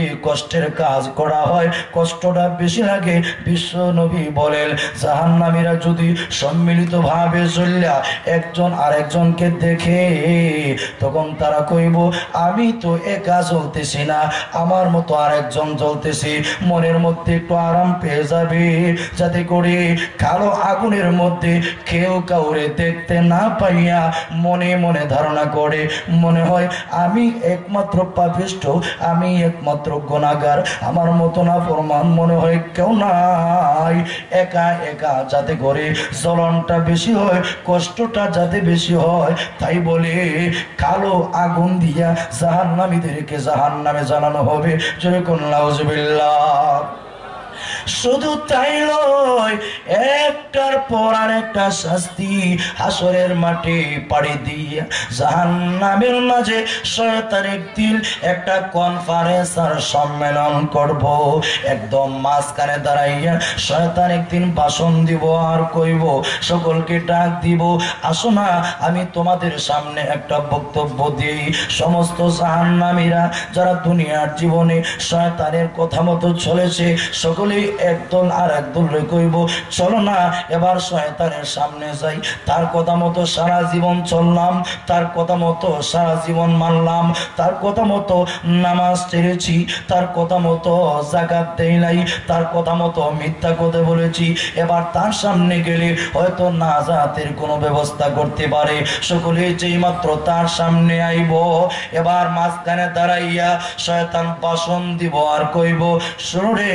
কষ্টের কাজ করা হয় কষ্টটা বেশি লাগে। বিশ্ব নবী বলেন জাহান্নামীরা যদি সম্মিলিতভাবে চললা একজন আরেকজনকে দেখে তখন তারা কইব আমি তো একা চলতেছি না, আমার মতো আরেকজন চলতেছি, মনের মধ্যে একটু আরাম পেয়ে যাবে, যাতে করে কালো আগুনের মধ্যে কেউ কাউরে দেখতে না পাইয়া মনে মনে ধারণা করে মনে হয় আমি একমাত্র পাপিষ্ঠ, আমি একমাত্র গুনাহগার, আমার মতো না ফরমান মনে হয় কেউ নাই। একা একা যাতে করে জ্বলনটা বেশি হয়, কষ্টটা যাতে বেশি হয়, তাই বলে কালো আগুন দিয়া জাহান্নামীদেরকে জাহান্নামে জানানো হবে। জোরে কোন নাউজুবিল্লাহ। শুধু তাই নয়, একটার পর আর একটা শাস্তি হাসরের মাঠে পাড়ি দিয়ে জাহান্নামের মাঝে শয়তান একদিন একটা কনফারেন্স আর সম্মেলন করব। একদম মাঝখানে দাঁড়াইয়া শয়তান একদিন ভাষণ দিব আর কইব সকলকে ডাক দিব, আসো না আমি তোমাদের সামনে একটা বক্তব্য দিই। সমস্ত জাহান্নামীরা যারা দুনিয়ার জীবনে শয়তানের কথা মতো চলেছে সকলেই একদল আর একদল কইব চলো না এবার শয়তানের সামনে যাই, তার কথা মতো সারা জীবন চললাম, তার কথা মতো সারা জীবন মানলাম, তার কথা মতো নামাজ ছেড়েছি, তার কথা মতো যাকাত দেই নাই, তার কথা মতো মিথ্যা কথা বলেছি, এবার তার সামনে গেলে হয়তো নাজাতের কোনো ব্যবস্থা করতে পারে। সকলে যেই মাত্র তার সামনে আইব এবার মাঝখানে দাঁড়াইয়া শয়তান ভাষণ দিব আর কইব শুনে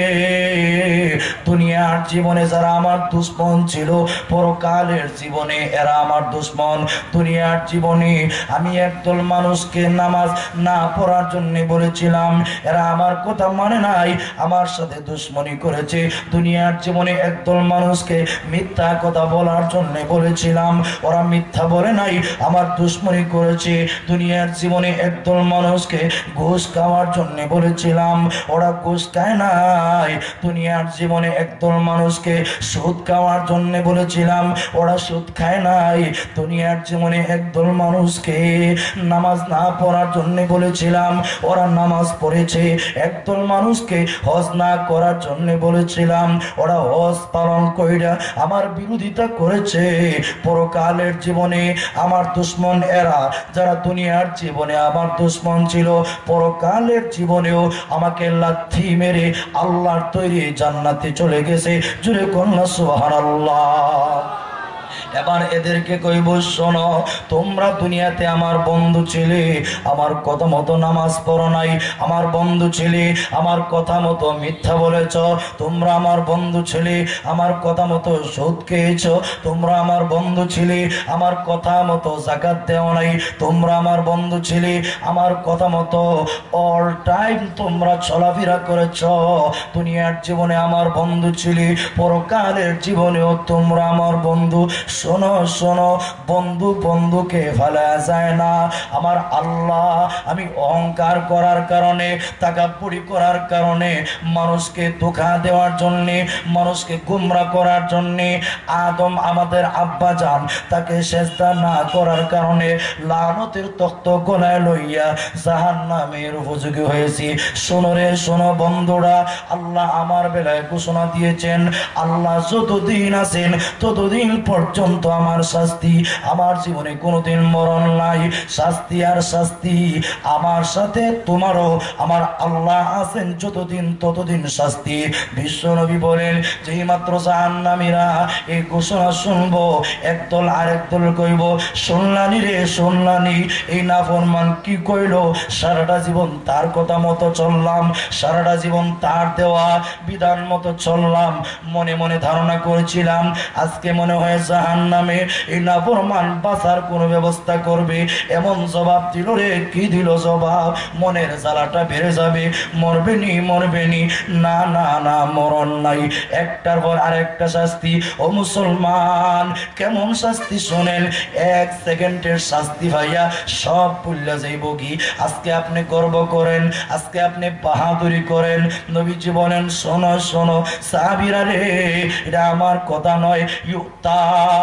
দুনিয়ার জীবনে যারা আমার দুশ্মন ছিল পরকালের জীবনে এরা আমার দুশ্মন। দুনিয়ার জীবনে আমি একদল মানুষকে নামাজ না পড়ার জন্য বলেছিলাম, এরা আমার কথা মানে নাই, আমার সাথে দুশ্মনী করেছে। দুনিয়ার জীবনে একদল মানুষকে মিথ্যা কথা বলার জন্য বলেছিলাম, ওরা মিথ্যা বলে নাই, আমার দুশ্মনী করেছে। দুনিয়ার জীবনে একদল মানুষকে ঘুষ খাওয়ার জন্য বলেছিলাম, ওরা ঘুষ খায় নাই। দুনিয়ার জীবনে একদল মানুষকে সুদ খাওয়ার জন্য বলেছিলাম, ওরা সুদ খায় নাই। দুনিয়ার জীবনে একদল মানুষকে নামাজ না পড়ার জন্য বলেছিলাম, ওরা নামাজ পড়েছে। একদল মানুষকে হজ না করার জন্য বলেছিলাম, ওরা হজ পালন কইরা আমার বিরোধিতা করেছে। পরকালের জীবনে আমার দুশ্মন এরা, যারা দুনিয়ার জীবনে আমার দুশ্মন ছিল পরকালের জীবনেও আমাকে লাথি মেরে আল্লাহর তৈরি জান্নাতে চলে গেছে। জুড়ে কন্যা সুবহানাল্লাহ। এবার এদেরকে কইব শোনো তোমরা দুনিয়াতে আমার বন্ধু ছিলে, আমার কথা মতো নামাজ পড়ো নাই, আমার বন্ধু ছিলে, আমার কথা মতো মিথ্যা বলেছ, তোমরা আমার বন্ধু ছিলে, আমার কথা মতো সুদ খেয়েছ, তোমরা আমার বন্ধু ছিলে, আমার কথা মতো যাকাত দেও নাই, তোমরা আমার বন্ধু ছিলে, আমার কথা মতো অল টাইম তোমরা চলাফেরা করেছ। দুনিয়ার জীবনে আমার বন্ধু ছিলে, পরকালের জীবনেও তোমরা আমার বন্ধু। শোনো শোনো বন্ধু বন্ধুকে ফেলা যায় না। আমার আল্লাহ আমি অহংকার করার কারণে তাকাব্বুরি করার কারণে মানুষকে ধোঁকা দেওয়ার জন্যে মানুষকে গুমরা করার জন্যে আদম আমাদের আব্বা জান তাকে সেজদা না করার কারণে লানতের তখ্ত গলায় লইয়া জাহান্নামের উপযোগী হয়েছি। শোনো রে শোনো বন্ধুরা, আল্লাহ আমার বেলায় ঘোষণা দিয়েছেন আল্লাহ যতদিন আছেন ততদিন পর্যন্ত আমার শাস্তি, আমার জীবনে কোনোদিন মরণ নাই। শাস্তি আর শাস্তি আমার সাথে তোমারও আমার আল্লাহ আছেন যতদিন ততদিন শাস্তি। বিশ্ব নবী বলেন যেই মাত্র জাহান্নামীরা এই ঘোষণা শুনবো একদল আরেকদল কইব শুনলানি রে শুনলানি এই নাফরমান কি কইল, সারাটা জীবন তার কথা মতো চললাম, সারাটা জীবন তার দেওয়া বিধান মতো চললাম, মনে মনে ধারণা করেছিলাম আজকে মনে হয় জাহান্নামে এই নাফরমান বাঁচার কোনো ব্যবস্থা করবে। এমন জবাব দিল রে, কি দিল জবাব, মনের জ্বালাটা বেড়ে যাবে, মরবে নি মরবে নি, না না না মরণ নাই, একটার পর আরেকটা শাস্তি। ও মুসলমান কেমন শাস্তি শোনেন, এক সেকেন্ডের শাস্তি ভাইয়া সব ভুলে যাইব কি। আজকে আপনি গর্ব করেন, আজকে আপনি বাহাদুরি করেন, নবীজি বলেন শোনো শোনো সাহাবীরা রে এটা আমার কথা নয়, ইউতা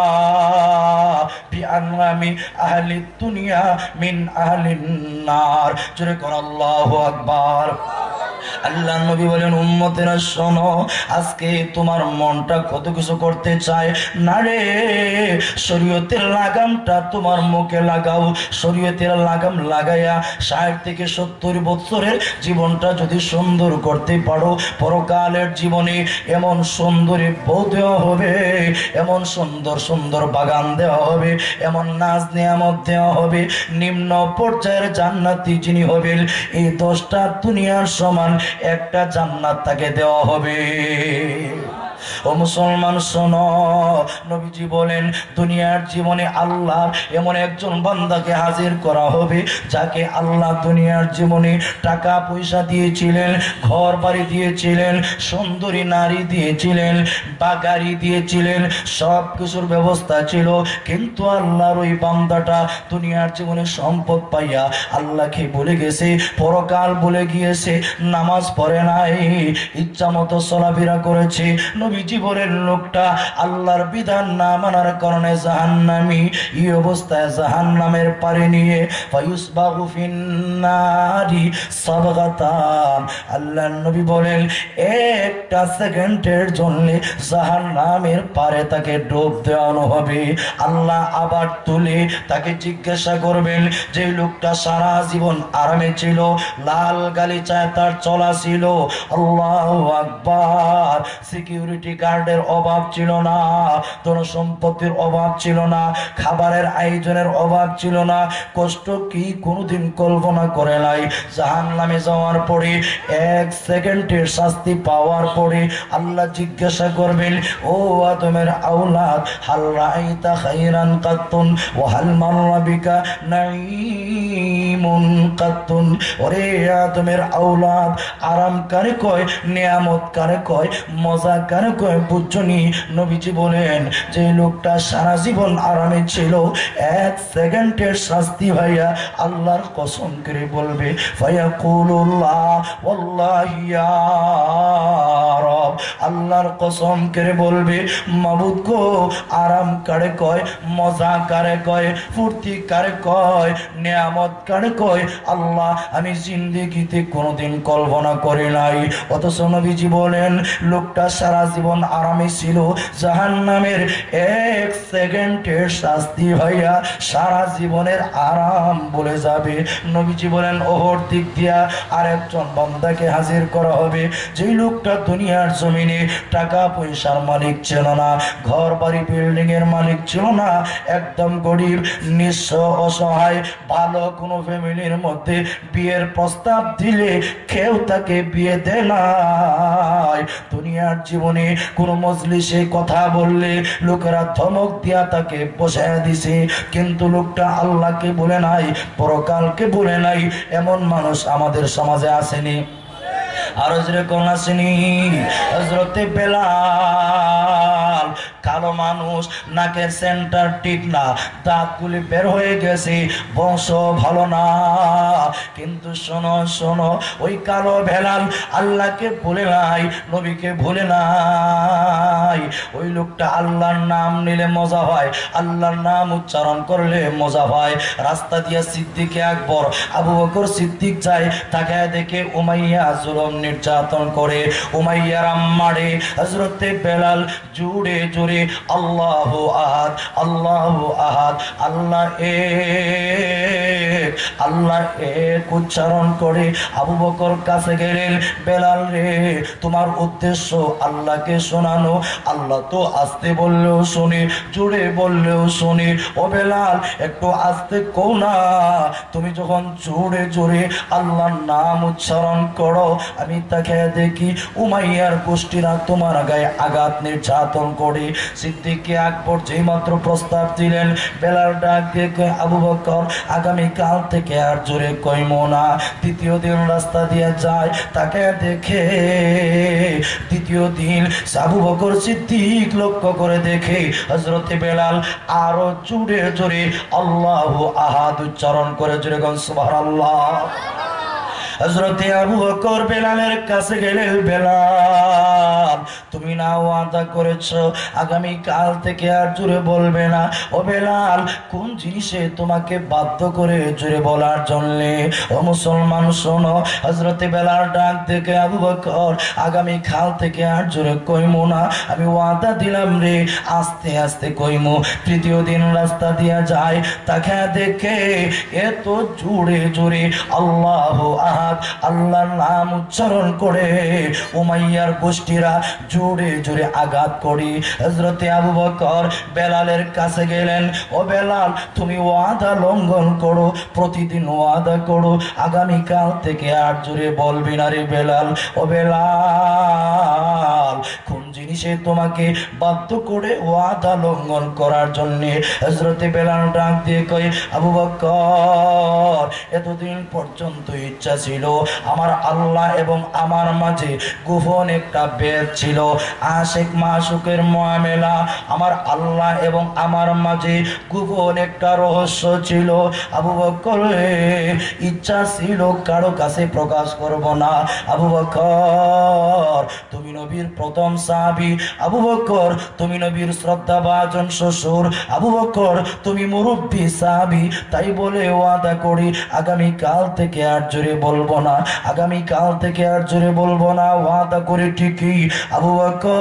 বিআনওয়ামি আহলি দুনিয়া মিন আহলিন নার। জোরে কোন আল্লাহু আকবার। আল্লাহ নবী বলেন, উম্মতেরা শোনো, আজকে তোমার মনটা কত কিছু করতে চায় না রে, শরীয়তের লাগামটা তোমার মুখে লাগাও। শরীয়তের লাগাম লাগাইয়া ষাট থেকে সত্তর বছরের জীবনটা যদি সুন্দর করতে পারো, পরকালের জীবনে এমন সুন্দরী বউ দেওয়া হবে, এমন সুন্দর সুন্দর বাগান দেওয়া হবে, এমন নাজ নিয়ামত দেওয়া হবে, নিম্ন পর্যায়ের জান্নাতি যিনি হবেন, এই দশটা দুনিয়ার সমান একটা জান্নাত তাকে দেওয়া হবে। ও মুসলমান শোনো, নবীজি বলেন, দুনিয়ার জীবনে আল্লাহ এমন একজন বান্দাকে হাজির করা হবে, যাকে আল্লাহ দুনিয়ার জীবনে টাকা পয়সা দিয়েছিলেন, ঘর বাড়ি দিয়েছিলেন, সুন্দরী নারী দিয়েছিলেন, বা গাড়ি দিয়েছিলেন, সব কিছুর ব্যবস্থা ছিল, কিন্তু আল্লাহর ওই বান্দাটা দুনিয়ার জীবনে সম্পদ পাইয়া আল্লাহকে ভুলে গেছে, পরকাল ভুলে গিয়েছে, নামাজ পড়ে নাই, ইচ্ছা মতো চলাফেরা করেছে। নবীজি বলেন, লোকটা আল্লাহর বিধান না মানার কারণে জাহান্নামী, এই অবস্থায় জাহান্নামের পারে নিয়ে ফায়ুসবাগু ফিন্নারি সাবগাতান, আল্লাহর নবী বলেন, একটা সেকেন্ডের জন্য জাহান্নামের পারে তাকে ডুব দেওয়ানো হবে। আল্লাহ আবার তুলে তাকে জিজ্ঞাসা করবেন, যে লোকটা সারা জীবন আরামে ছিল, লাল গালিচায় তার চলা ছিল, আল্লাহু আকবার, সিকিউরিটি গার্ডের অভাব ছিল না, ধনসম্পত্তির অভাব ছিল না, খাবারের আয়োজনের অভাব ছিল না, কষ্ট কি কোনোদিন কল্পনা করে নাই। জাহান্নামে যাওয়ার পরে এক সেকেন্ডের শাস্তি পাওয়ার পরে আল্লাহ জিজ্ঞাসা করবেন, ও আদমের আওলাদ, হাল রাআইতা খাইরান কাত্তুন ওয়া হাল মাররা বিকা নাঈমুন কাত্তুন, ওরে আদমের আওলাদ, আরাম কারে কয়, নিয়ামত কারে কয়, মজা কারে কয়, বুঝছনি? নবীজি বলেন, যে লোকটা সারা জীবন আরামে ছিল, এক সেকেন্ডের শাস্তি ভাইয়া আল্লাহর কসম করে বলবে, ফায়াকুলুল্লাহ ওয়াল্লাহি ইয়া রব, আল্লাহর কসম করে বলবে, মাবুদ গো, আরাম কারে কয়, মজা কারে কয়, ফুর্তি কারে কয়, নিয়ামত কারে কয়, আল্লাহ আমি জিন্দেগিতে কোনোদিন কল্পনা করি নাই। অথচ নবীজি বলেন, লোকটা সারা জীবন আরামে ছিল, জাহান্নামের এক সেকেন্ডের শাস্তি হইয়া সারা জীবনের আরাম বলে যাবে। নবীজি বলেন, ওহর দিক দিয়া আরেকজন বান্দাকে হাজির করা হবে, যেই লোকটা দুনিয়ার জমিনে টাকা পয়সার মালিক ছিল না, ঘর বাড়ি বিল্ডিং এর মালিক ছিল না, একদম গরিব, নিঃস্ব, অসহায়, ভালো কোনো ফ্যামিলির মধ্যে বিয়ের প্রস্তাব দিলে কেউ তাকে বিয়ে দেয় নাই। দুনিয়ার জীবনে কোনো মজলিসে কথা বললে লোকেরা ধমক দিয়া তাকে বসায় দিছে, কিন্তু লোকটা আল্লাহকে বলে নাই, পরকালকে বলে নাই, এমন মানুষ আমাদের সমাজে আসেনি? আরো যেরকম আসেনি? হযরতে বেলাল, কালো মানুষ, নাকের সেন্টার ঠিক না, দাঁতগুলি বের হয়ে গেছে, বংশ ভালো না, কিন্তু শোনো শোনো, ওই কালো বেলাল আল্লাহকে ভুলে নাই, নবীকে ভুলে নাই। ওই লোকটা আল্লাহর নাম নিলে মজা হয়, আল্লাহর নাম উচ্চারণ করলে মজা হয়। রাস্তা দিয়ে সিদ্দিক আকবর, আবু বকর সিদ্দিক যায়, তাকে দেখে উমাইয়া জুলুম নির্যাতন করে, উমাইয়ার আম্মারে হযরতে বেলাল জুড়ে জুড়ে আল্লাহু আহাদ, আল্লাহু আহাদ, আল্লাহ এক, আল্লাহ এক উচ্চারণ করে আবু বকর কাছে গেলেন, বেলাল রে, তোমার উদ্দেশ্য আল্লাহকে শোনানো, আল্লাহ তো আস্তে বললেও শুনি, জোরে বললেও শুনি, ও বেলাল একটু আস্তে কও না, তুমি যখন জোরে জোরে আল্লাহর নাম উচ্চারণ করো, আমি তাকে দেখি উমাইয়ার গোষ্ঠীরা তোমার গায়ে আঘাত নির্যাতন করে। সিদ্দিক আকবর যেই মাত্র প্রস্তাব দিলেন, বেলাল ডাক দিয়ে কয়, আবু বকর আগামীকাল থেকে আর জোরে কইমো না। দ্বিতীয় দিন রাস্তা দিয়ে যায়, তাকে দেখে দ্বিতীয় দিন আবু বকর সিদ্দিক লক্ষ্য করে দেখে হযরতে বেলাল আরো জোরে জোরে আল্লাহু আহাদ উচ্চারণ করে, জোরে কোন সুবহানাল্লাহ। হযরতে আবু বকর বেলালের কাছে গেলেন, বেলাল তুমি না ওয়াদা করেছো আগামী কাল থেকে আর জোরে বলবে না। ও বেলাল, কোন জিনিসে তোমাকে বাধ্য করে জোরে বলার জন্য? ও মুসলমান শোনো, হযরতে বেলাল ডাক থেকে আবু বকর, আগামী কাল থেকে আর জোরে কইমো না, আমি ওয়াদা দিলাম রে, আস্তে আস্তে কইমো। তৃতীয় দিন রাস্তা দিয়া যায়, তাকে দেখে এত জোরে জোরে আল্লাহু আহাদ আল্লাহর নাম উচ্চারণ করে উমাইয়ার গোষ্ঠীরা জোরে জোরে আঘাত করি। হযরতে আবু বকর বেলালের কাছে গেলেন, ও বেলাল, তুমি ওয়াদা লঙ্ঘন করো, প্রতিদিন ওয়াদা করো, আগামী কাল থেকে আর জোরে বলবি না রে বেলাল। ও বেলাল, কোন জিনিসে তোমাকে বাধ্য করে ওয়াদা লঙ্ঘন করার জন্য? হযরতে বেলাল ডাক দিয়ে কয়, আবু বকর, এতদিন পর্যন্ত ইচ্ছা ছিল আমার আল্লাহ এবং আমার মাঝে গোপন একটা বেদ ছিল, আশিক মাশুকের মুআমেলা, আমার আল্লাহ এবং আমার মাঝে গোপন একটা রহস্য ছিল। আবু বকর, ইচ্ছা ছিল কারো কাছে প্রকাশ করব না। আবু বকর, তুমি নবীর প্রথম সাহাবী। আবু বকর, তুমি নবীর শ্রদ্ধাভাজন শ্বশুর। আবু বকর, তুমি মুরব্বী সাহাবী। তাই বলে ওয়াদা করি, আগামী কাল থেকে আর জোরে বলবো না, আগামী কাল থেকে আর জোরে বলবো না, ওয়াদা করি ঠিকই আবু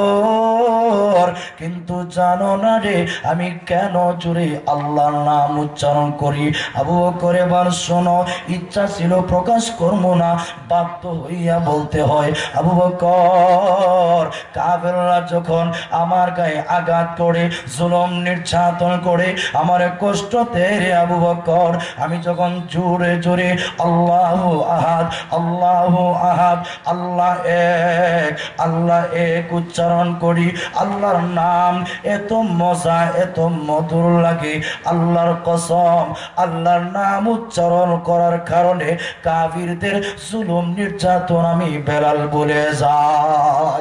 বকর, কিন্তু জানো না রে আমি কেন জোরে আল্লাহর নাম উচ্চারণ করি? আবু বকর, এবার শোনো, ইচ্ছা ছিল প্রকাশ করবো না, বাধ্য হইয়া বলতে হয়। আবু বকর, কাফেররা যখন আমার গায়ে আঘাত করে, জুলুম নির্যাতন করে, আমার কষ্ট দেয় আবু বকর, আমি যখন জোরে জোরে আল্লাহু আহাদ আল্লাহু আহাদ আল্লাহ এক আল্লাহ এক উচ্চারণ করি, আল্লাহর নাম এত মজা এত মধুর লাগে, আল্লাহর কসম, আল্লাহর নাম উচ্চারণ করার কারণে কাফিরদের জুলুম নির্যাতন আমি বেলাল বলে যাই।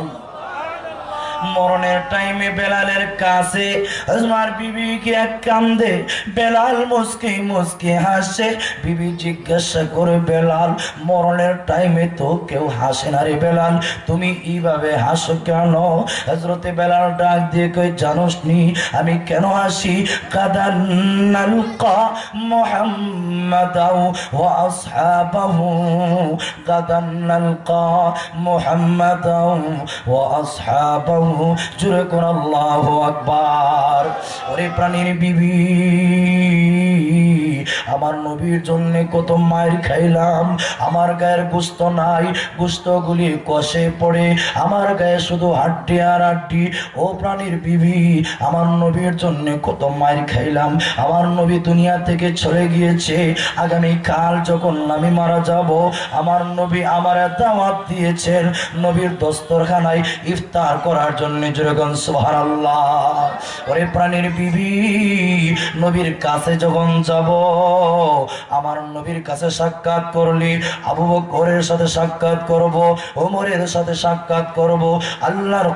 মরণের টাইমে বেলালের কাছে আমার বিবি গিয়ে কান্দে, বেলাল মুস্কি মুস্কি হাসে। বিবি জিজ্ঞাসা করে, বেলাল, মরণের টাইমে তো কেউ হাসে না রে বেলাল, তুমি এইভাবে হাসো কেন? হযরতে বেলাল ডাক দিয়ে কই, জানোস নি আমি কেন হাসি? গাদান নালকা মুহাম্মাদাও ওয়া আসহাবাহু, গাদান নালকা মুহাম্মাদাও ওয়া আসহাবাহু, জোরে কোন আল্লাহু আকবার। ওরে প্রাণীর বিবি, আমার নবীর জন্য কত মায়ের খাইলাম, আমার গায়ের গোস্ত নাই, গোস্তগুলি কষে পড়ে, আমার গায়ে শুধু হাড্ডি আর হাড্ডি। ও প্রাণীর বিবি, আমার নবীর জন্য কত মায়ের খাইলাম, আমার নবী দুনিয়া থেকে চলে গিয়েছে, আগামী কাল যখন আমি মারা যাব, আমার নবী আমার দাওয়াত দিয়েছেন নবীর দস্তরখানায় ইফতার করার জন্য। যেরকম সুবহানাল্লাহ। ওরে প্রাণীর বিবি, নবীর কাছে যখন যাব, আমার নবীর কাছে সাক্ষাৎ করলি, আবু বকরের সাথে সাক্ষাৎ করব, ওমরের সাথে সাক্ষাৎ করব, আল্লাহর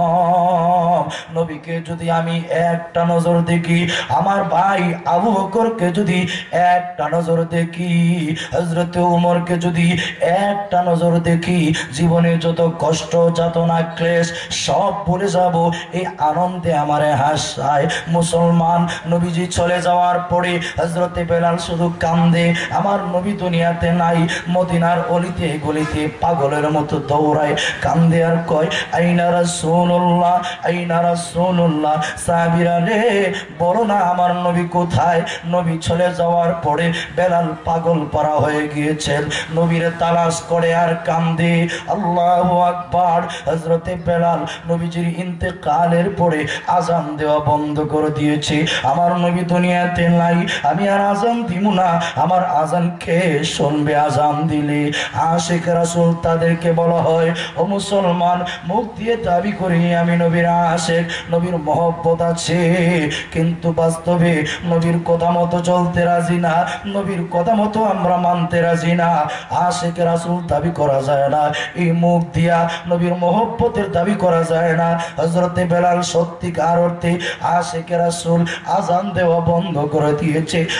কসম, নবীকে যদি আমি একটা নজর দেখি, আমার ভাই আবু বকরকে যদি একটা নজর দেখি, হযরত ওমরকে যদি একটা নজর দেখি, জীবনে যত কষ্ট যাতনা ক্লেশ সব ভুলে যাব, এই আনন্দে আমারে হাসায়। মুসলমান, নবীজি চলে যাওয়ার পরে হযরতে বেলাল শুধু কান্দে, আমার নবী দুনিয়াতে নাই, মদিনার অলিতে গলিতে পাগলের মতো দৌড়ায়, কান্দে আর কয়, আইনা রাসূলুল্লাহ আইনা রাসূলুল্লাহ, সাহাবীরা রে বলো না আমার নবী কোথায়? নবী চলে যাওয়ার পরে বেলাল পাগল পারা হয়ে গিয়েছেন, নবীরে তালাশ করে আর কান্দে। আল্লাহু আকবার। হযরতে বেলাল নবীজির ইন্তেকালের পরে আজান দেওয়া বন্ধ করে দিয়েছে, আমার নবী দুনিয়াতে নাই, আমি আর আজান দিব না, আমার আজান কে শুনবে? আজান দিলে আশিক রাসূল তাদেরকে বলা হয়, ও মুসলমান, মুখ দিয়ে দাবি করি আমি নবীর আশিক, নবীর মহব্বত আছে, কিন্তু বাস্তবে নবীর কথা মতো চলতে রাজি না, নবীর কথা মতো আমরা মানতে রাজি না। আশিক রাসূল দাবি করা যায় না, এই মুখ দিয়া নবীর মহব্বতের দাবি করা যায় না। হযরতে বেলাল সত্যিকার অর্থে আশিক রাসূল আজান দেওয়া বন্ধ করে দিয়েছে, আমার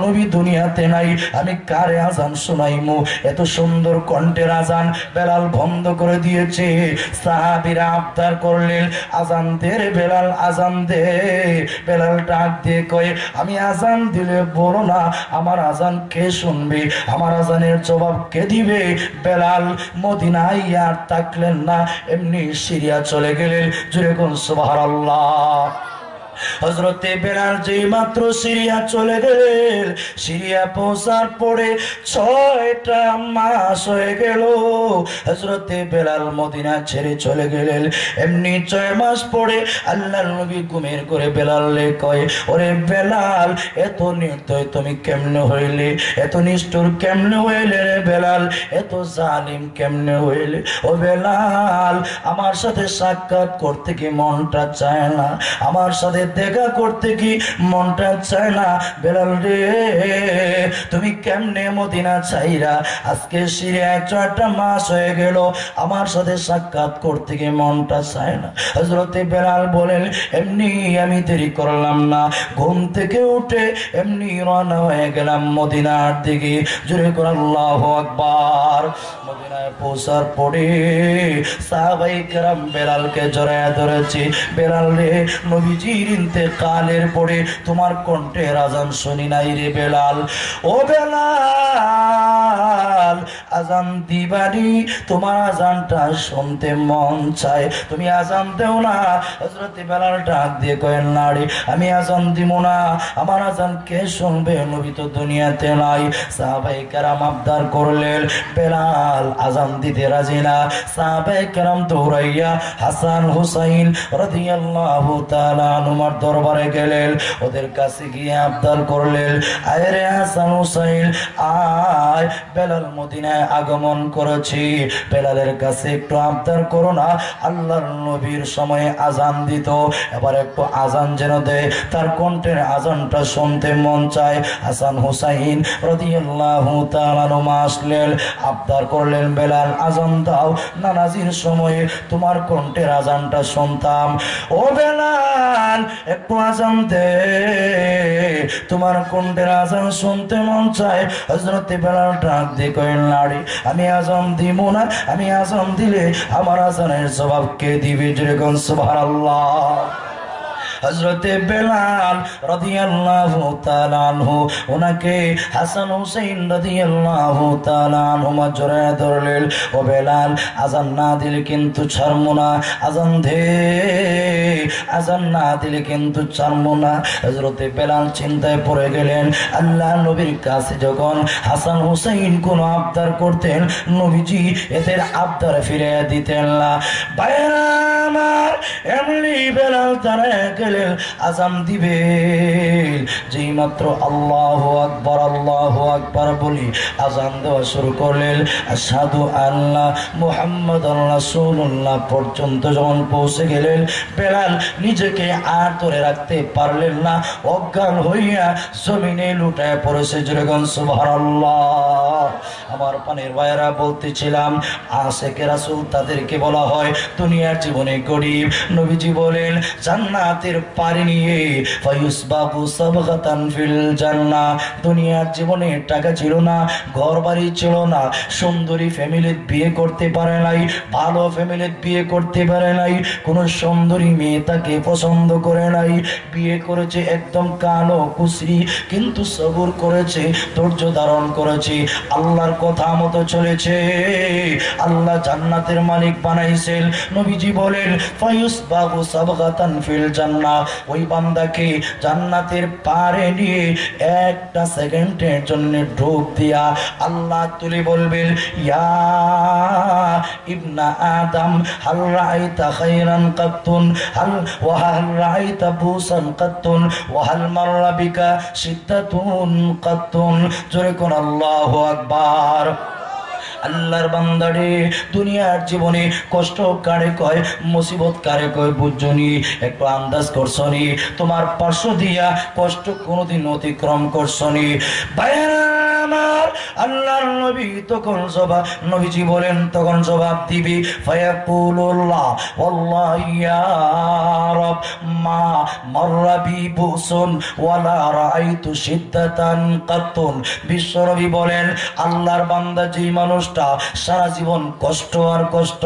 নবী দুনিয়াতে নাই, আমি কারে আজান শোনাইমু? এত সুন্দর কণ্ঠের আজান বেলাল বন্ধ করে দিয়েছে। সাহাবীরা আবদার করলেন, আজান দে রে বেলাল, আজান দে। বেলাল ডাক দিয়ে কয়, আমি আজান দিলে বলো না আমার আজান কে শুনবে, আমার আজানের জবাব কে দিবে? বেলাল মদিনায় আর থাকলেন না, এমনি সিরিয়া চলে গেলেন। জুড়ে কোন সুবহানাল্লাহ। হযরতে বেলাল যেই মাত্র সিরিয়া চলে গেলেন, সিরিয়া পৌঁছার পরে ছয়টা মাস হয়ে গেল হযরতে বেলাল মদিনা ছেড়ে চলে গেলেন। এমনি ছয় মাস পরে আল্লাহর নবী ঘুমের করে বেলালে কয়, ওরে বেলাল, এত নির্দয় তুমি কেমনে হইলে, এত নিষ্ঠুর কেমনে হইলে রে বেলাল, এত জালিম কেমনে হইলে? ও বেলাল, আমার সাথে সাক্ষাৎ করতে কি মনটা চায় না? আমার সাথে দেখা করতে কি মনটা চায় না? বেলাল রে, তুমি কেমনে মদিনা ছাইরা আজকে সিরিয়ায় ছয়টা মাস হয়ে গেল, আমার সাথে সাক্ষাৎ করতে কি মনটা চায় না? হযরতে বেলাল বলেন, এমনি আমি দেরি করলাম না, ঘুম থেকে উঠে এমনি রওনা হয়ে গেলাম মদিনার দিকে। জোরে করে আল্লাহু আকবার। মদিনায় পৌঁছার পরে সাহাবায়ে কেরাম বেলালকে জড়ায় ধরেছে। বেলাল রে, নবীজির ইন্তেকালের পরে তোমার কণ্ঠের আজান শুনি নাই রে বেলাল। ও বেলাল, আজান দিবানি, তোমার আজানটা শুনতে মন চায়, তুমি আজান দেও না। হযরত বেলাল ডাক দিয়ে কয়, না রে, আমি আজান দিব না, আমার আজান কে শুনবে? নবী তো দুনিয়াতে নাই। সাহাবায়ে কেরাম আবদার করলেন, বেলাল আজান দিতে রাজি না। সাহাবায়ে কেরাম দৌড়াইয়া হাসান হুসাইন রাদিয়াল্লাহু তাআলা আনহুমার দরবারে গেলেন। ওদের কাছে গিয়ে আবদার করলেন, আয় রে হাসান হুসাইন, আয়, বেলাল মদিনায় আগমন করেছি, বেলালের কাছে একটু আবদার করো না, আল্লাহর নবীর সময়ে আজান দিত, এবার একটু আজান যেন দেয়, তার কণ্ঠের আজানটা শুনতে মন চায়। হাসান হুসাইন রাদিয়াল্লাহু তাআলা আনহুমা আসলেন, আবদার করলেন, বেলাল আজান দাও, নামাজের সময়ে তোমার কণ্ঠের আজানটা শুনতাম। ও বেলাল, একটু আজান দে, তোমার কণ্ঠের আজান শুনতে মন চায়। হযরত বেলাল ডাক দিয়ে কইলেন, নারী, আমি আজান দিব না, আমি আজান দিলে আমার আজানের জবাব কে দিবে? যেরকম সুবহানাল্লাহ। হযরতে বেলাল রাদিয়াল্লাহু তাআলা আনহু ওনাকে হাসান হুসাইন রাদিয়াল্লাহু তাআলা আনহুমা জড়ায় ধরলেন। ও বেলাল, আজান না দিলে কিন্তু ছাড়বো না, আজান দে, আজান না দিলে কিন্তু ছাড়বো না। হযরতে বেলাল চিন্তায় পড়ে গেলেন। আল্লাহ নবীর কাছে যখন হাসান হুসাইন কোন আবদার করতেন, নবীজি এদের আবদার ফিরে দিতেন না। ভাইরা আমার, এমনি বেলাল তারা গেলেন আজান দিবে, যেই মাত্র আল্লাহু আকবার আল্লাহু আকবার বলি আজান দেওয়া শুরু করলেন। আশহাদু আল্লাহ মুহাম্মাদুর রাসূলুল্লাহ পর্যন্ত যখন পৌঁছে গেলেন, বেলাল নিজেকে আর ধরে রাখতে পারলেন না, অজ্ঞান হইয়া জমিনে লুটায় পড়েছে। যেরকম সুবহানাল্লাহ। আমার পানের ভাইরা বলতেছিলাম, আশিকে রাসূল তাদেরকে বলা হয় দুনিয়ার জীবনে গরিব। নবীজি বলেন, জান্নাতের পারে নিয়ে ফায়ুসবাগু সাবগাতান ফিল জান্নাহ। দুনিয়ার জীবনে টাকা ছিল না, ঘর বাড়ি ছিল না, সুন্দরী ফ্যামিলি বিয়ে করতে পারে নাই, ভালো ফ্যামিলি বিয়ে করতে পারে নাই, কোন সুন্দরী মেয়ে তাকে পছন্দ করে নাই, বিয়ে করেছে একদম কালো কুসরি, কিন্তু সবর করেছে, ধৈর্য ধারণ করেছে, আল্লাহর কথা মতো চলেছে, আল্লাহ জান্নাতের মালিক বানাইছেন। নবীজি বলেন, ফায়ুসবাগু সাবগাতান ফিল জান্নাহ। ওই বান্দাকে জান্নাতের পারে নিয়ে একটা সেকেন্ডের জন্য ঢোক দিয়া আল্লাহ তুলে বলবেন, ইয়া ইবনা আদম হাল রাআইতা খায়রান কাত্তুন হাল ওয়া হাল রাআইতা বুসান কাত্তুন ওয়া হাল মাররা বিকা শিদ্দাতুন কাত্তুন। জোরে কোন আল্লাহু আকবার। আল্লাহর বান্দারে, দুনিয়ার জীবনে কষ্ট কারে কয়, মুসিবত কারে কয় বুঝছনি? একটু আন্দাজ করছনি? তোমার পার্শ্ব দিয়া কষ্ট কোনোদিন অতিক্রম করছনি? ভাইরা আমার, আল্লাহর নবী তখন জবাব, নবীজি বলেন তখন জবাব দিবি, ফায়াকুলুল্লাহ ওয়াল্লাহি ইয়া রব মা মাররা বি বুসুন ওয়ালা রাআইতু শিদ্দাতান কাতুন। বিশ্বনবী বলেন আল্লাহর বান্দা যেই মানুষটা সারা জীবন কষ্ট আর কষ্ট,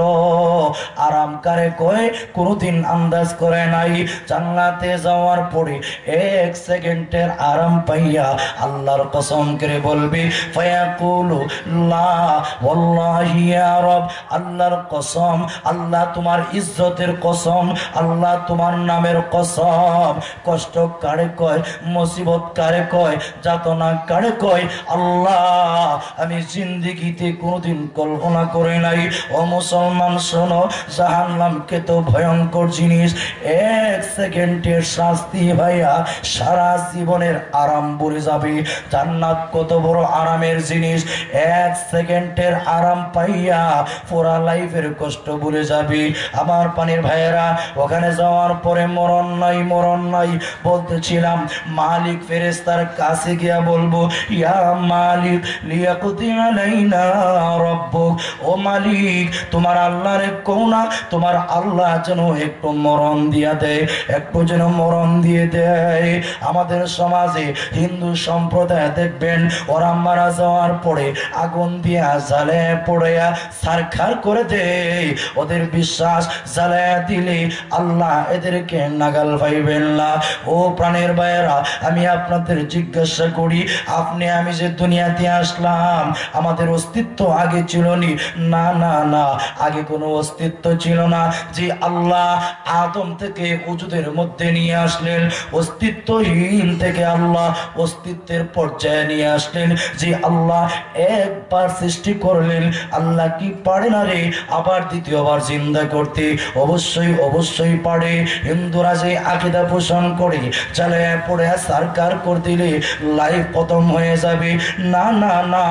আরাম কারে কয় কোনোদিন আন্দাজ করে নাই, জান্নাতে যাওয়ার পরে এক সেকেন্ডের আরাম পাইয়া আল্লাহর কসম করে বলবে ফায়াকুলু লা ওয়াল্লাহি ইয়া রব, আল্লাহর কসম, আল্লাহ তোমার ইজ্জতের কসম, আল্লাহ তোমার নামের কসম। কষ্ট কারে কয়, মুসিবত কারে কয়, যাতনা কারে কয়, আল্লাহ আমি জিন্দেগিতে কোনোদিন কল্পনা করে নাই। ও মুসলমান শোনো, জাহান্নাম কত ভয়ঙ্কর জিনিস। এক সেকেন্ডের শাস্তি ভাইয়া সারা জীবনের আরাম ভুলে যাবে। জান্নাত কত বড় আরামের জিনিস, এক সেকেন্ডের আরাম পাইয়া পুরা লাইফের কষ্ট ভুলে যাবে। আমার পানির ভাইয়েরা, ওখানে যাওয়ার পরে মরণ নাই, মরণ নাই বলতেছিলাম, মালিক ফেরেশতার কাছে গিয়া বলবো ইয়া মালিক লিয়াকুতি আলাইনা রব্বুক, ও মালিক তোমার আল্লাহরে কোনা, তোমার আল্লাহ যেন একটু মরণ দিয়া দেয়, একটু যেন মরণ দিয়ে দেয়। আমাদের সমাজে হিন্দু সম্প্রদায় দেখবেন ওরা মারা যাওয়ার পরে আগুন দিয়া জ্বালে পড়িয়া সারখার করে দেয়। ওদের বিশ্বাস জ্বালায়া দিলে আল্লাহ এদেরকে নাগাল পাইবেন না। ও প্রাণের ভাইয়েরা, আমি আপনাদের জিজ্ঞাসা করি, আপনি আমি যে দুনিয়াতে আসলাম আমাদের অস্তিত্ব আগে ছিল নি? না না না, আগে কোনো অস্তিত্ব ছিল না। যে আল্লাহ আদম থেকে উজুদের মধ্যে নিয়ে আসলেন, অস্তিত্বহীন থেকে আল্লাহ অস্তিত্বের পর্যায়ে নিয়ে আসলেন। যে আল্লাহ একবার সৃষ্টি করলেন, আল্লাহ কি পারে না রে আবার দ্বিতীয়বার জিন্দা করতে? অবশ্যই অবশ্যই পারে। হিন্দুরা যে আকীদা পোষণ করে চালায় পড়ে সরকার করে দিলে লাইফ খতম হয়ে যাবে, না না না,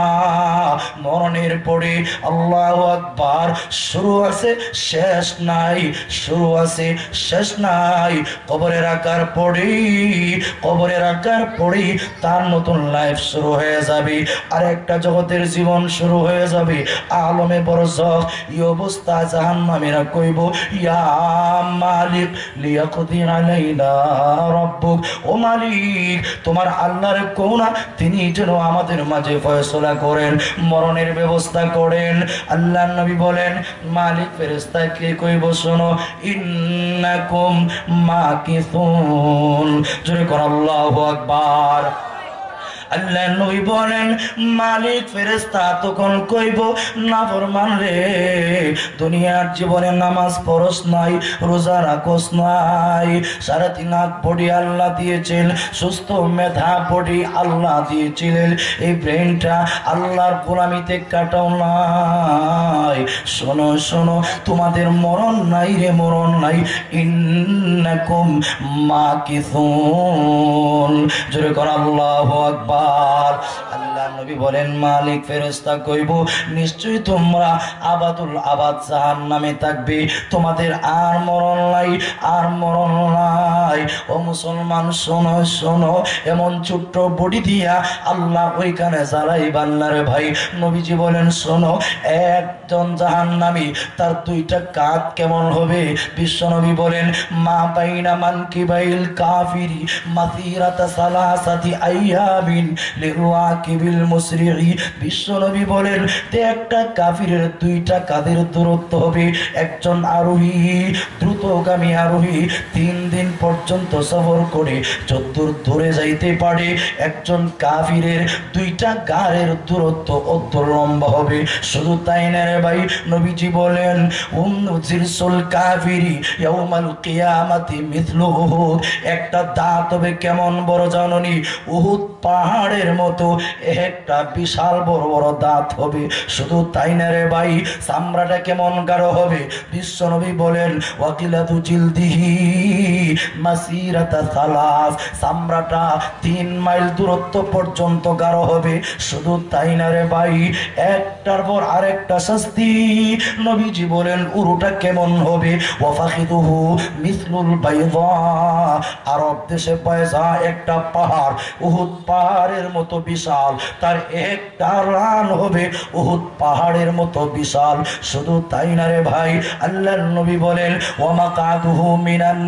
মরণের পরে আল্লাহু আকবার, শুরু আছে শেষ নাই, শুরু আছে শেষ নাই। কবরে রাখার পরে, কবরে রাখার পরে তার নতুন লাইফ শুরু হয়ে যাবে, আর একটা জগতের জীবন শুরু হয়ে যাবে। আলমে বরজখ এই অবস্থা জাহান্নামীরা কইব ইয়া মালিক লিয়াকুতি আলাইনা রব্বুক, ও মালিক তোমার আল্লাহর কোনা, তিনি যেন আমাদের মাঝে ফয়সালা করেন, মরণের ব্যবস্থা করেন। আল্লাহর নবী বলেন মালিক ফেরেশতাকে কইব শোনো ইন্নাকুম মাকিসুন, জোরে কর আল্লাহু আকবার। আল্লাহ নবী বলেন মালিক ফেরেশতা তখন কইব নাফরমান রে, দুনিয়ার জীবনে নামাজ পড়স নাই, রোজা রাখস নাই, সাড়ে তিন হাত বডি আল্লাহ দিয়েছেন, সুস্থ মেধা বডি আল্লাহ দিয়েছিলেন, এই ব্রেনটা আল্লাহর গোলামিতে কাটাও নাই। শোনো শোনো, তোমাদের মরণ নাই রে, মরণ নাই। ইন্নাকুম মাকিসুন, জোরে কর আল্লাহু আকবার। আল্লাহ নবী বলেন মালিক ফেরেশতা কইব নিশ্চয়ই তোমরা আবাদুল আবাদ জাহান্নামে থাকবে, তোমাদের আর মরণ নাই, আর মরণ নাই। ও মুসলমান শোনো শোনো, এমন ছোট্ট বডি দিয়া আল্লাহ ওইখানে জ্বালাই বান্নারে ভাই। নবীজি বলেন শোনো, একজন জাহান্নামী তার দুইটা কাঁধ কেমন হবে? বিশ্বনবী বলেন মা বাইনা মানকিবাইল কাফিরি মাসিরাতা সালাসাতি আইয়ামিন লিরাকিবিল মুসরিঈ। বিশ্বনবী বলেন একটা কাফিরের দুইটা কাঁধের দূরত্ব হবে, একজন আরোহী দ্রুতগামী আরোহী তিন দিন পর্যন্ত সফর করে যতদূর দূরে যাইতে পারে, একজন কাফিরের দুইটা গাড়ের দূরত্ব অত লম্বা হবে। শুধু তাই না রে ভাই, নবীজি বলেন উনজিরসুল কাফিরি ইয়াউমাল কিয়ামাতি মিথলু উহুদ, একটা দাঁত হবে কেমন বড় জাননি? উহুদ পাহাড়ের মতো একটা বিশাল বড় বড় দাঁত হবে। শুধু তাই না রে ভাই, চামড়াটা কেমন গাঢ় হবে? বিশ্বনবী বলেন ওয়াকিলাতু জিলদিহি মাসিরাতা সালাস, চামড়াটা তিন মাইল দূরত্ব পর্যন্ত গাঢ় হবে। শুধু তাই না রে ভাই, একটার পর আরেকটা শাস্তি। নবীজি বলেন উরুটা কেমন হবে? ওয়াফাখিদুহু মিসলুল বাইদা, আরব দেশে পয়সা একটা পাহাড়, উহুদ পাহাড়ের মতো বিশাল, তার একটা রান হবে উহুদ পাহাড়ের মতো বিশাল। শুধু তাই না রে ভাই, আল্লাহর নবী বলেন ওয়া মাকাদুহু মিনান নার,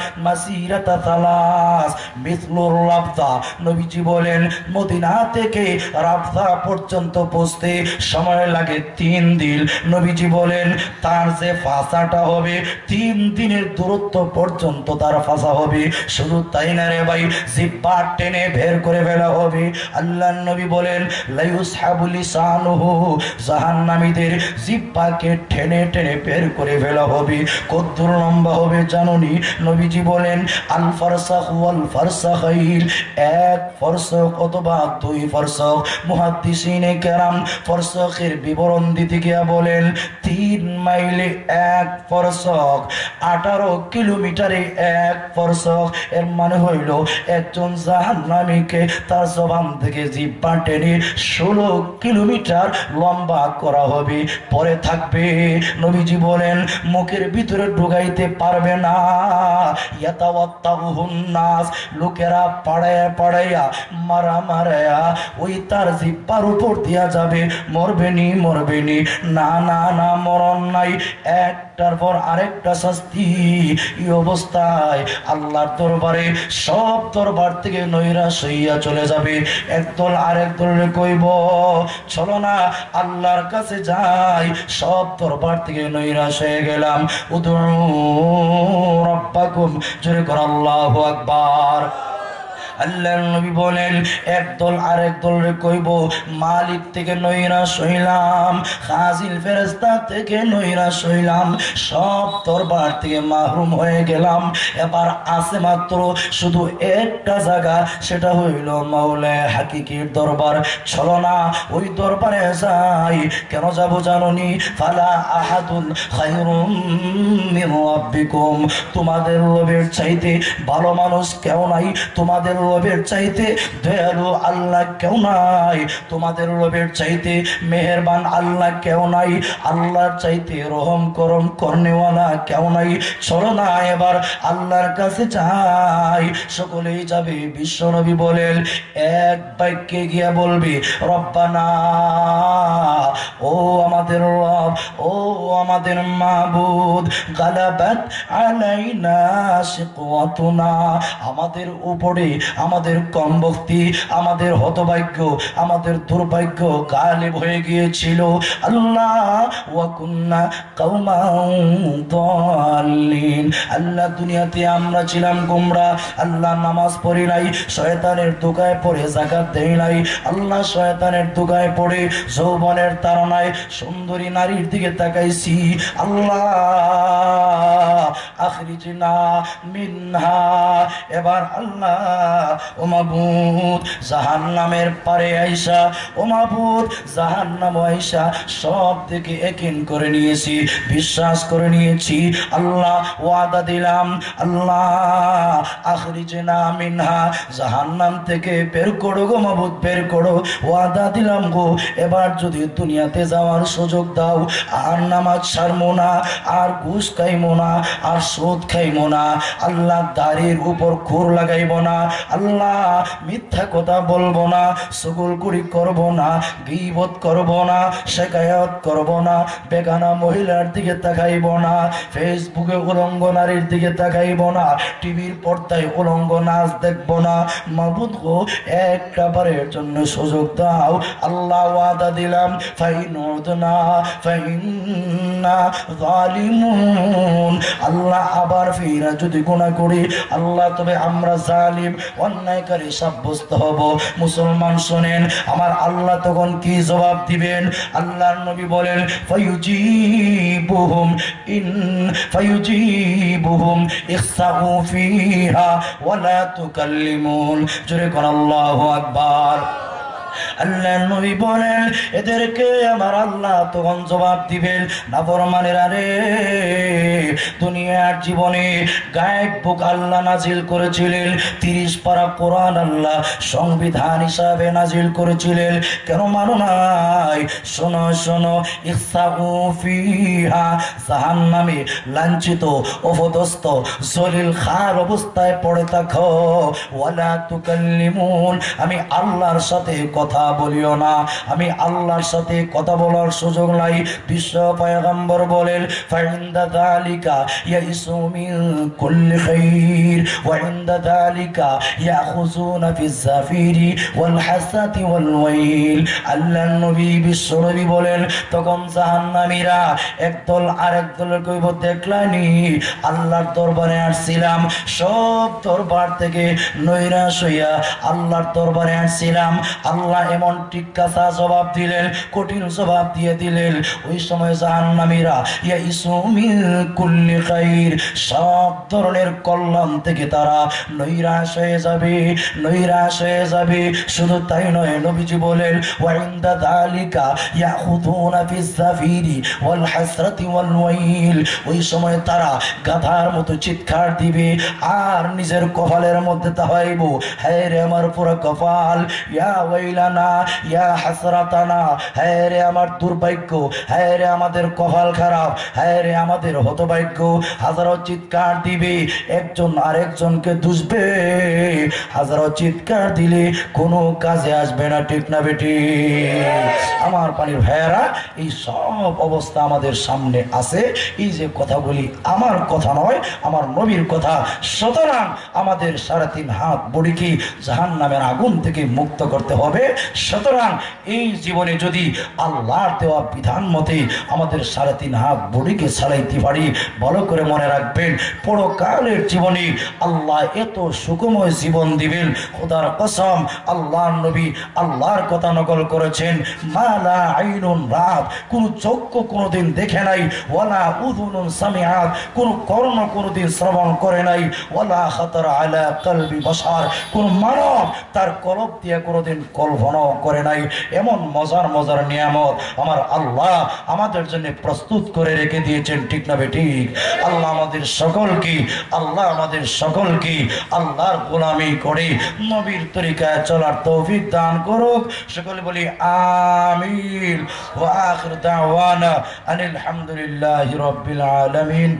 মাসিরাতা সালাস মিসলুর রাবদা। নবীজি বলেন মদিনা থেকে রাবদা পর্যন্ত পৌঁছতে সময় লাগে তিন দিন। নবীজি বলেন তার যে ফাসাটা হবে তিন দিনের দূরত্ব পর্যন্ত তার ফাসা হবে। শুধু তাই না রে ভাই, জিহ্বা টেনে বের করে ফেলা হবে। আল্লাহর নবী বলেন লায়ুসহাবু লিসানুহু, জাহান্নামীদের জিহ্বাকে টেনে টেনে বের করে ফেলা হবে। কদ্দুর লম্বা হবে জানুনি? নবীজি বলেন আল ফারসাখ ওয়াল ফারসাখাইন, এক ফরসখ অথবা দুই ফরসখ। মুহাদ্দিসিনে কেরাম ফরসখের বিবরণ দিতে গিয়া বলেন তিন মাইলে এক ফরসখ, আঠারো কিলোমিটারে এক ফরসখ। এর মানে হইল একজন জাহান্নামীকে তার জবান থেকে জিহ্বা টেনে ষোলো কিলোমিটার লম্বা করা হবে। পরে থাকবে নবীজি বলেন মুখের ভিতরে ঢুকাইতে পারবে না। ইয়াতাওয়াত্তাহুন নাস, লোকেরা পাড়ায়া পাড়াইয়া মারা মারায়া ওই তার জিহ্বার উপর দিয়া যাবে। মরবেনি মরবেনি, না না না মরণ নাই, একটার পর আরেকটা শাস্তি। এই অবস্থায় আল্লাহর দরবারে সব দরবার থেকে নৈরাশ হইয়া চলে যাবে। একদল আরেক দলে কইব চলো না আল্লাহর কাছে যাই, সব দরবার থেকে নৈরাশ হয়ে গেলাম। উদউ রাব্বাকুম, জোরে কর আল্লাহু আকবার। আল্লাহর নবী বলেন একদল আরেক দলরে কইব মালিক থেকে নৈরাশ হইলাম, খাজিল ফেরেশতা থেকে নৈরাশ হইলাম, সব দরবার থেকে মাহরুম হয়ে গেলাম। এবার আছে মাত্র শুধু একটা জায়গা, সেটা হইল মাওলা হাকিকির দরবার। চলো না ওই দরবারে যাই। কেন যাব জানোনি? ফালা আহাদুন খায়রুম মিন রাব্বিকুম, তোমাদের রবের চাইতে ভালো মানুষ কেউ নাই, তোমাদের রবের চাইতে দয়ালু আল্লাহ কেউ নাই, তোমাদের রবের চাইতে মেহেরবান আল্লাহ কেউ নাই, আল্লাহর চাইতে রহম করম করনেওয়ালা কেউ নাই। চলো না এবার আল্লাহর কাছে যাই। সকলেই যাবে। বিশ্ব নবী বলেন এক বাক্যে গিয়া বলবি রব্বানা, ও আমাদের রব, ও আমাদের মাবুদ, গালাবাত আলাইনা শিকওয়াতুনা, আমাদের উপরে আমাদের কম ভক্তি, আমাদের হতভাগ্য, আমাদের দুর্ভাগ্য গালিব হয়ে গিয়েছিল। আল্লাহ ওয়া কুন্না কওমান দাল্লিন, আল্লাহ দুনিয়াতে আমরা ছিলাম গোমরা। আল্লাহ নামাজ পড়ি নাই, শয়তানের দোকায় পড়ে যাকাত দেই নাই। আল্লাহ শয়তানের দোকায় পড়ে যৌবনের তাড়নায় সুন্দরী নারীর দিকে তাকাইছি। আল্লাহ আখরিজনা মিনহা, এবার আল্লাহ ও মাবুদ জাহান্নামের পারে আইসা, ও মাবুদ জাহান্নাম আইসা সব থেকে একিন করে নিয়েছি, বিশ্বাস করে নিয়েছি। আল্লাহ ওয়াদা দিলাম, আল্লাহ আখরিজনা মিনহা, জাহান্নাম থেকে বের করো গো মাবুদ, বের করো। ওয়াদা দিলাম গো এবার যদি দুনিয়াতে যাওয়ার সুযোগ দাও, আর নামাজ ছাড়বো না, আর ঘুষ খাইবো না, আর সুদ খাইবো না, আল্লাহ দাড়ির উপর খুর লাগাইব না, আল্লাহ মিথ্যা কথা বলবো না, চুগলখড়ি করবো না, গীবত করবো না, শিকায়াত করবো না, বেগানা মহিলার দিকে তাকাইব না, ফেসবুকে উলঙ্গ নারীর দিকে তাকাইব না, টিভির পর্দায় উলঙ্গ নাচ দেখবো না। মাবুদ গো একটা বারের জন্য সুযোগ দাও। আল্লাহ ওয়াদা দিলাম ফাইনুদনা ফাইন্না যালিমুন, আল্লাহ আবার ফিরা যদি গুনাহ করি আল্লাহ তবে আমরা জালিম অন্যায়কারী সাব্যস্ত হব। মুসলমান শুনেন আমার আল্লাহ তখন কি জবাব দিবেন? আল্লাহর নবী বলেন ফায়ুজিবুহুম ইন ফায়ুজিবুহুম ইখসাউ ফিহা ওয়ালা তুকাল্লিমুন, জোরে কোন আল্লাহু আকবার। আল্লাহ নবী বলেন এদেরকে আমার আল্লাহ তখন জবাব দিবেন নাফরমানেরা রে, দুনিয়ার জীবনে গায়েব বুক আল্লাহ নাজিল করেছিলেন, তিরিশ পারা কোরআন আল্লাহ সংবিধান হিসাবে নাজিল করেছিলেন, কেন মানো নাই? শোনো শোনো, ইখসাউ ফিহা, জাহান্নামে লাঞ্ছিত অপদস্থ জলিল খার অবস্থায় পড়ে থাকো, ওয়ালা তুকাল্লিমুন, আমি আল্লাহর সাথে কথা বলিও না, আমি আল্লাহর সাথে কথা বলার সুযোগ নাই। বিশ্ব পয়গম্বর বলেন ফাইন্দা যালিকা ইয়াইসু মিন কুল্লি খাইর ওয়া ইনদা যালিকা ইয়াখুযুনা ফিজ জাফিরি ওয়াল হাসাতি ওয়াল ওয়াইল। আল্লাহর নবী বিশ্ব নবী বলেন তখন জাহান্নামীরা একদল আরেক দলের কইব দেখলানি আল্লাহর দরবারে আসছিলাম, সব দরবার থেকে নৈরাশ হইয়া আল্লাহর দরবারে আসছিলাম, আল্লাহ এমন টিক্কাসা জবাব দিলেন, কঠিন জবাব দিয়ে দিলেন। ওই সময় জাহান্নামীরা ইয়াইসু মিন কুল্লি খাইর, সব ধরনের কল্যাণ থেকে তারা নৈরাশ হয়ে যাবে, নৈরাশ হয়ে যাবে। শুধু তাই নয়, নবীজি বলেন ওয়া ইনদা যালিকা ইয়াখুযুনা ফিজ জাফিরি ওয়াল হাসরাতি ওয়াল ওয়াইল। ওই সময় তারা গাধার মতো চিৎকার দিবে আর নিজের কপালের মধ্যে তাহাইব, হ্যাঁ রে আমার পুরো কপাল, ইয়া ওয়াইলানা ইয়া হাসরাতানা, হ্যাঁ রে আমার দুর্ভাগ্য, হ্যাঁ রে আমাদের কপাল খারাপ, হ্যাঁ রে আমাদের হতভাগ্য। হাজারো চিৎকার দিবে, একজন আরেকজনকে দুষবে, হাজারো চিৎকার দিলে কোনো কাজে আসবে না, ঠিক না বেটি? আমার পানির ভাইয়েরা, এই সব অবস্থা আমাদের সামনে আছে। এই যে কথাগুলি আমার কথা নয়, আমার নবীর কথা। সুতরাং আমাদের সাড়ে তিন হাত বডিকে জাহান্নামের আগুন থেকে মুক্ত করতে হবে। সুতরাং এই জীবনে যদি আল্লাহর দেওয়া বিধান মতে আমাদের সাড়ে তিন হাত বডিকে চালাইতে পারি, ভালো করে মনে রাখবেন পরকালের জীবনে আল্লাহ এত সুখময় জীবন দিবেন। খোদার কসম, আল্লাহর নবী আল্লাহর কথা নকল করেছেন, মালা আইনুন রাত, কোন চক্ষু কোনদিন দেখে নাই, ওয়ালা উযুনুন সামিআত, কোন কর্ণ কোনদিন শ্রবণ করে নাই, ওয়ালা খাতার আলা কলবি বশার, কোন মানব তার কলব দিয়ে কোনদিন কল্পনাও করে নাই। এমন মজার মজার নিয়ামত আমার আল্লাহ আমাদের জন্য প্রস্তুত করে রেখে দিয়েছেন, ঠিক না বেঠিক? আল্লাহ আমাদের সকলকে আল্লাহ আমাদের সকলকে আল্লাহর গোলামি করে নবীর তরিকায় চলার তৌফিক দান করুক। সকলে বলি আমিন। ওয়া আখির দাওয়ানা আনিল হামদুলিল্লাহি রাব্বিল আলামিন।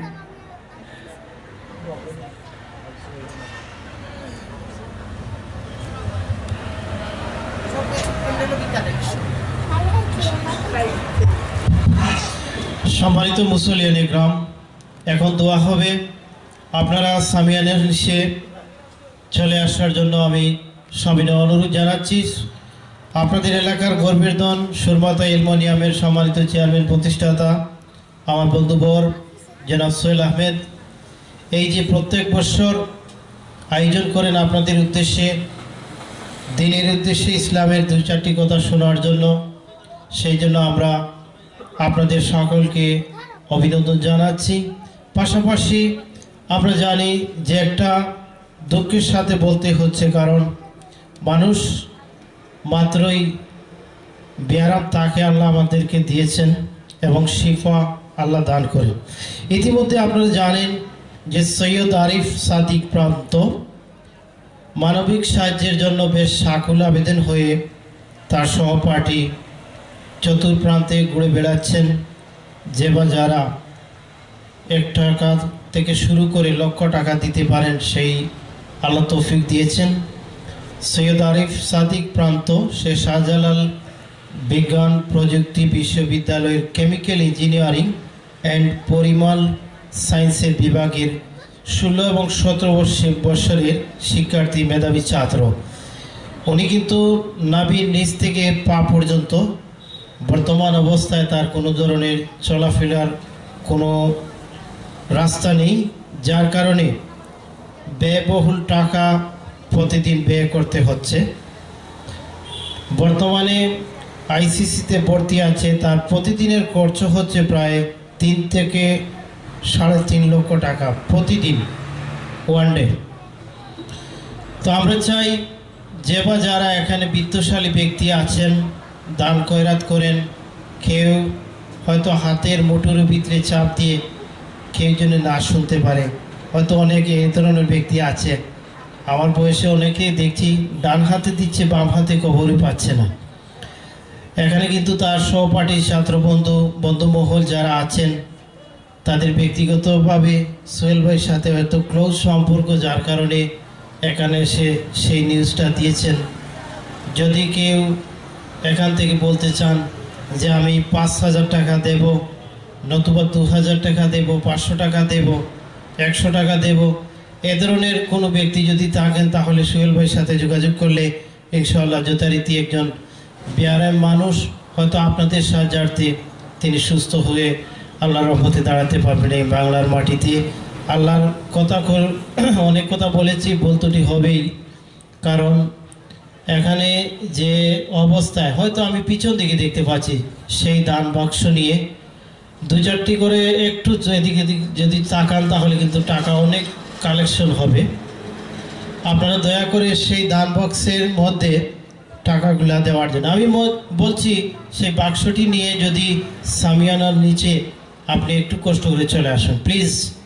সম্মানিত মুসলিয়ান ইকরাম, এখন দোয়া হবে। আপনারা সামিয়ানের নিচে চলে আসার জন্য আমি সবিনয় অনুরোধ জানাচ্ছি। আপনাদের এলাকার গর্বের ধন সুরমাতা ইলমোনিয়ামের সম্মানিত চেয়ারম্যান প্রতিষ্ঠাতা আমার বন্ধুবর জনাব সোহেল আহমেদ এই যে প্রত্যেক বছর আয়োজন করেন আপনাদের উদ্দেশ্যে, দিনের উদ্দেশ্যে ইসলামের দু চারটি কথা শোনার জন্য, সেই জন্য আমরা আপনাদের সকলকে অভিনন্দন জানাচ্ছি। পাশাপাশি আমরা জানি যে একটা দুঃখের সাথে বলতে হচ্ছে, কারণ মানুষ মাত্রই ব্যারাম তাকে আল্লাহ আমাদেরকে দিয়েছেন এবং শিফা আল্লাহ দান করেন। ইতিমধ্যে আপনারা জানেন যে সৈয়দ আরিফ সাদিক প্রান্ত মানবিক সাহায্যের জন্য বেশ সাকুল আবেদন হয়ে তার সহপাঠী চতুর্প্রান্তে ঘুরে বেড়াচ্ছেন, যে বা যারা এক টাকা থেকে শুরু করে লক্ষ টাকা দিতে পারেন সেই আল্লাহ তৌফিক দিয়েছেন। সৈয়দ আরিফ সাদিক প্রান্ত সে শাহজালাল বিজ্ঞান প্রযুক্তি বিশ্ববিদ্যালয়ের কেমিক্যাল ইঞ্জিনিয়ারিং অ্যান্ড পরিমাণ সায়েন্সের বিভাগের ষোলো এবং সতেরো বছরের শিক্ষার্থী, মেধাবী ছাত্র। উনি কিন্তু নাভির নিচ থেকে পা পর্যন্ত বর্তমান অবস্থায় তার কোনো ধরনের চলাফেরার কোনো রাস্তা নেই, যার কারণে ব্যয়বহুল টাকা প্রতিদিন ব্যয় করতে হচ্ছে। বর্তমানে আইসিসিতে ভর্তি আছে, তার প্রতিদিনের খরচ হচ্ছে প্রায় তিন থেকে সাড়ে তিন লক্ষ টাকা প্রতিদিন, ওয়ান ডে। তো আমরা চাই যে বা যারা এখানে বিত্তশালী ব্যক্তি আছেন, দান খয়রাত করেন। কেউ হয়তো হাতের মুঠোর ভিতরে চাপ দিয়ে কেউ যেন না শুনতে পারে, হয়তো অনেকে এই ধরনের ব্যক্তি আছে। আমার বয়সে অনেকেই দেখছি ডান হাতে দিচ্ছে, বাম হাতে কবরই পাচ্ছে না। এখানে কিন্তু তার সহপাঠী ছাত্র বন্ধু বন্ধুমহল যারা আছেন, তাদের ব্যক্তিগতভাবে সোহেল ভাইয়ের সাথে হয়তো ক্লোজ সম্পর্ক, যার কারণে এখানে এসে সেই নিউজটা দিয়েছেন। যদি কেউ এখান থেকে বলতে চান যে আমি পাঁচ হাজার টাকা দেব, নতুবা দু হাজার টাকা দেব, পাঁচশো টাকা দেব, একশো টাকা দেব, এ ধরনের কোনো ব্যক্তি যদি থাকেন তাহলে সোহেল ভাইয়ের সাথে যোগাযোগ করলে ইনশাআল্লাহ যথারীতি একজন বিআরএম মানুষ হয়তো আপনাদের সাহায্যার্থে তিনি সুস্থ হয়ে আল্লাহর রহমতে দাঁড়াতে পারবেন এই বাংলার মাটিতে। আল্লাহর কথা অনেক কথা বলেছি, বলতেটি হবেই, কারণ এখানে যে অবস্থায় হয়তো আমি পিছন দিকে দেখতে পাচ্ছি সেই দান বাক্স নিয়ে দু চারটি করে একটু এদিকে যদি তাকান তাহলে কিন্তু টাকা অনেক কালেকশন হবে। আপনারা দয়া করে সেই দান বক্সের মধ্যে টাকাগুলা দেওয়ার জন্য আমি বলছি সেই বাক্সটি নিয়ে যদি সামিয়ানার নিচে আপনি একটু কষ্ট করে চলে আসুন প্লিজ।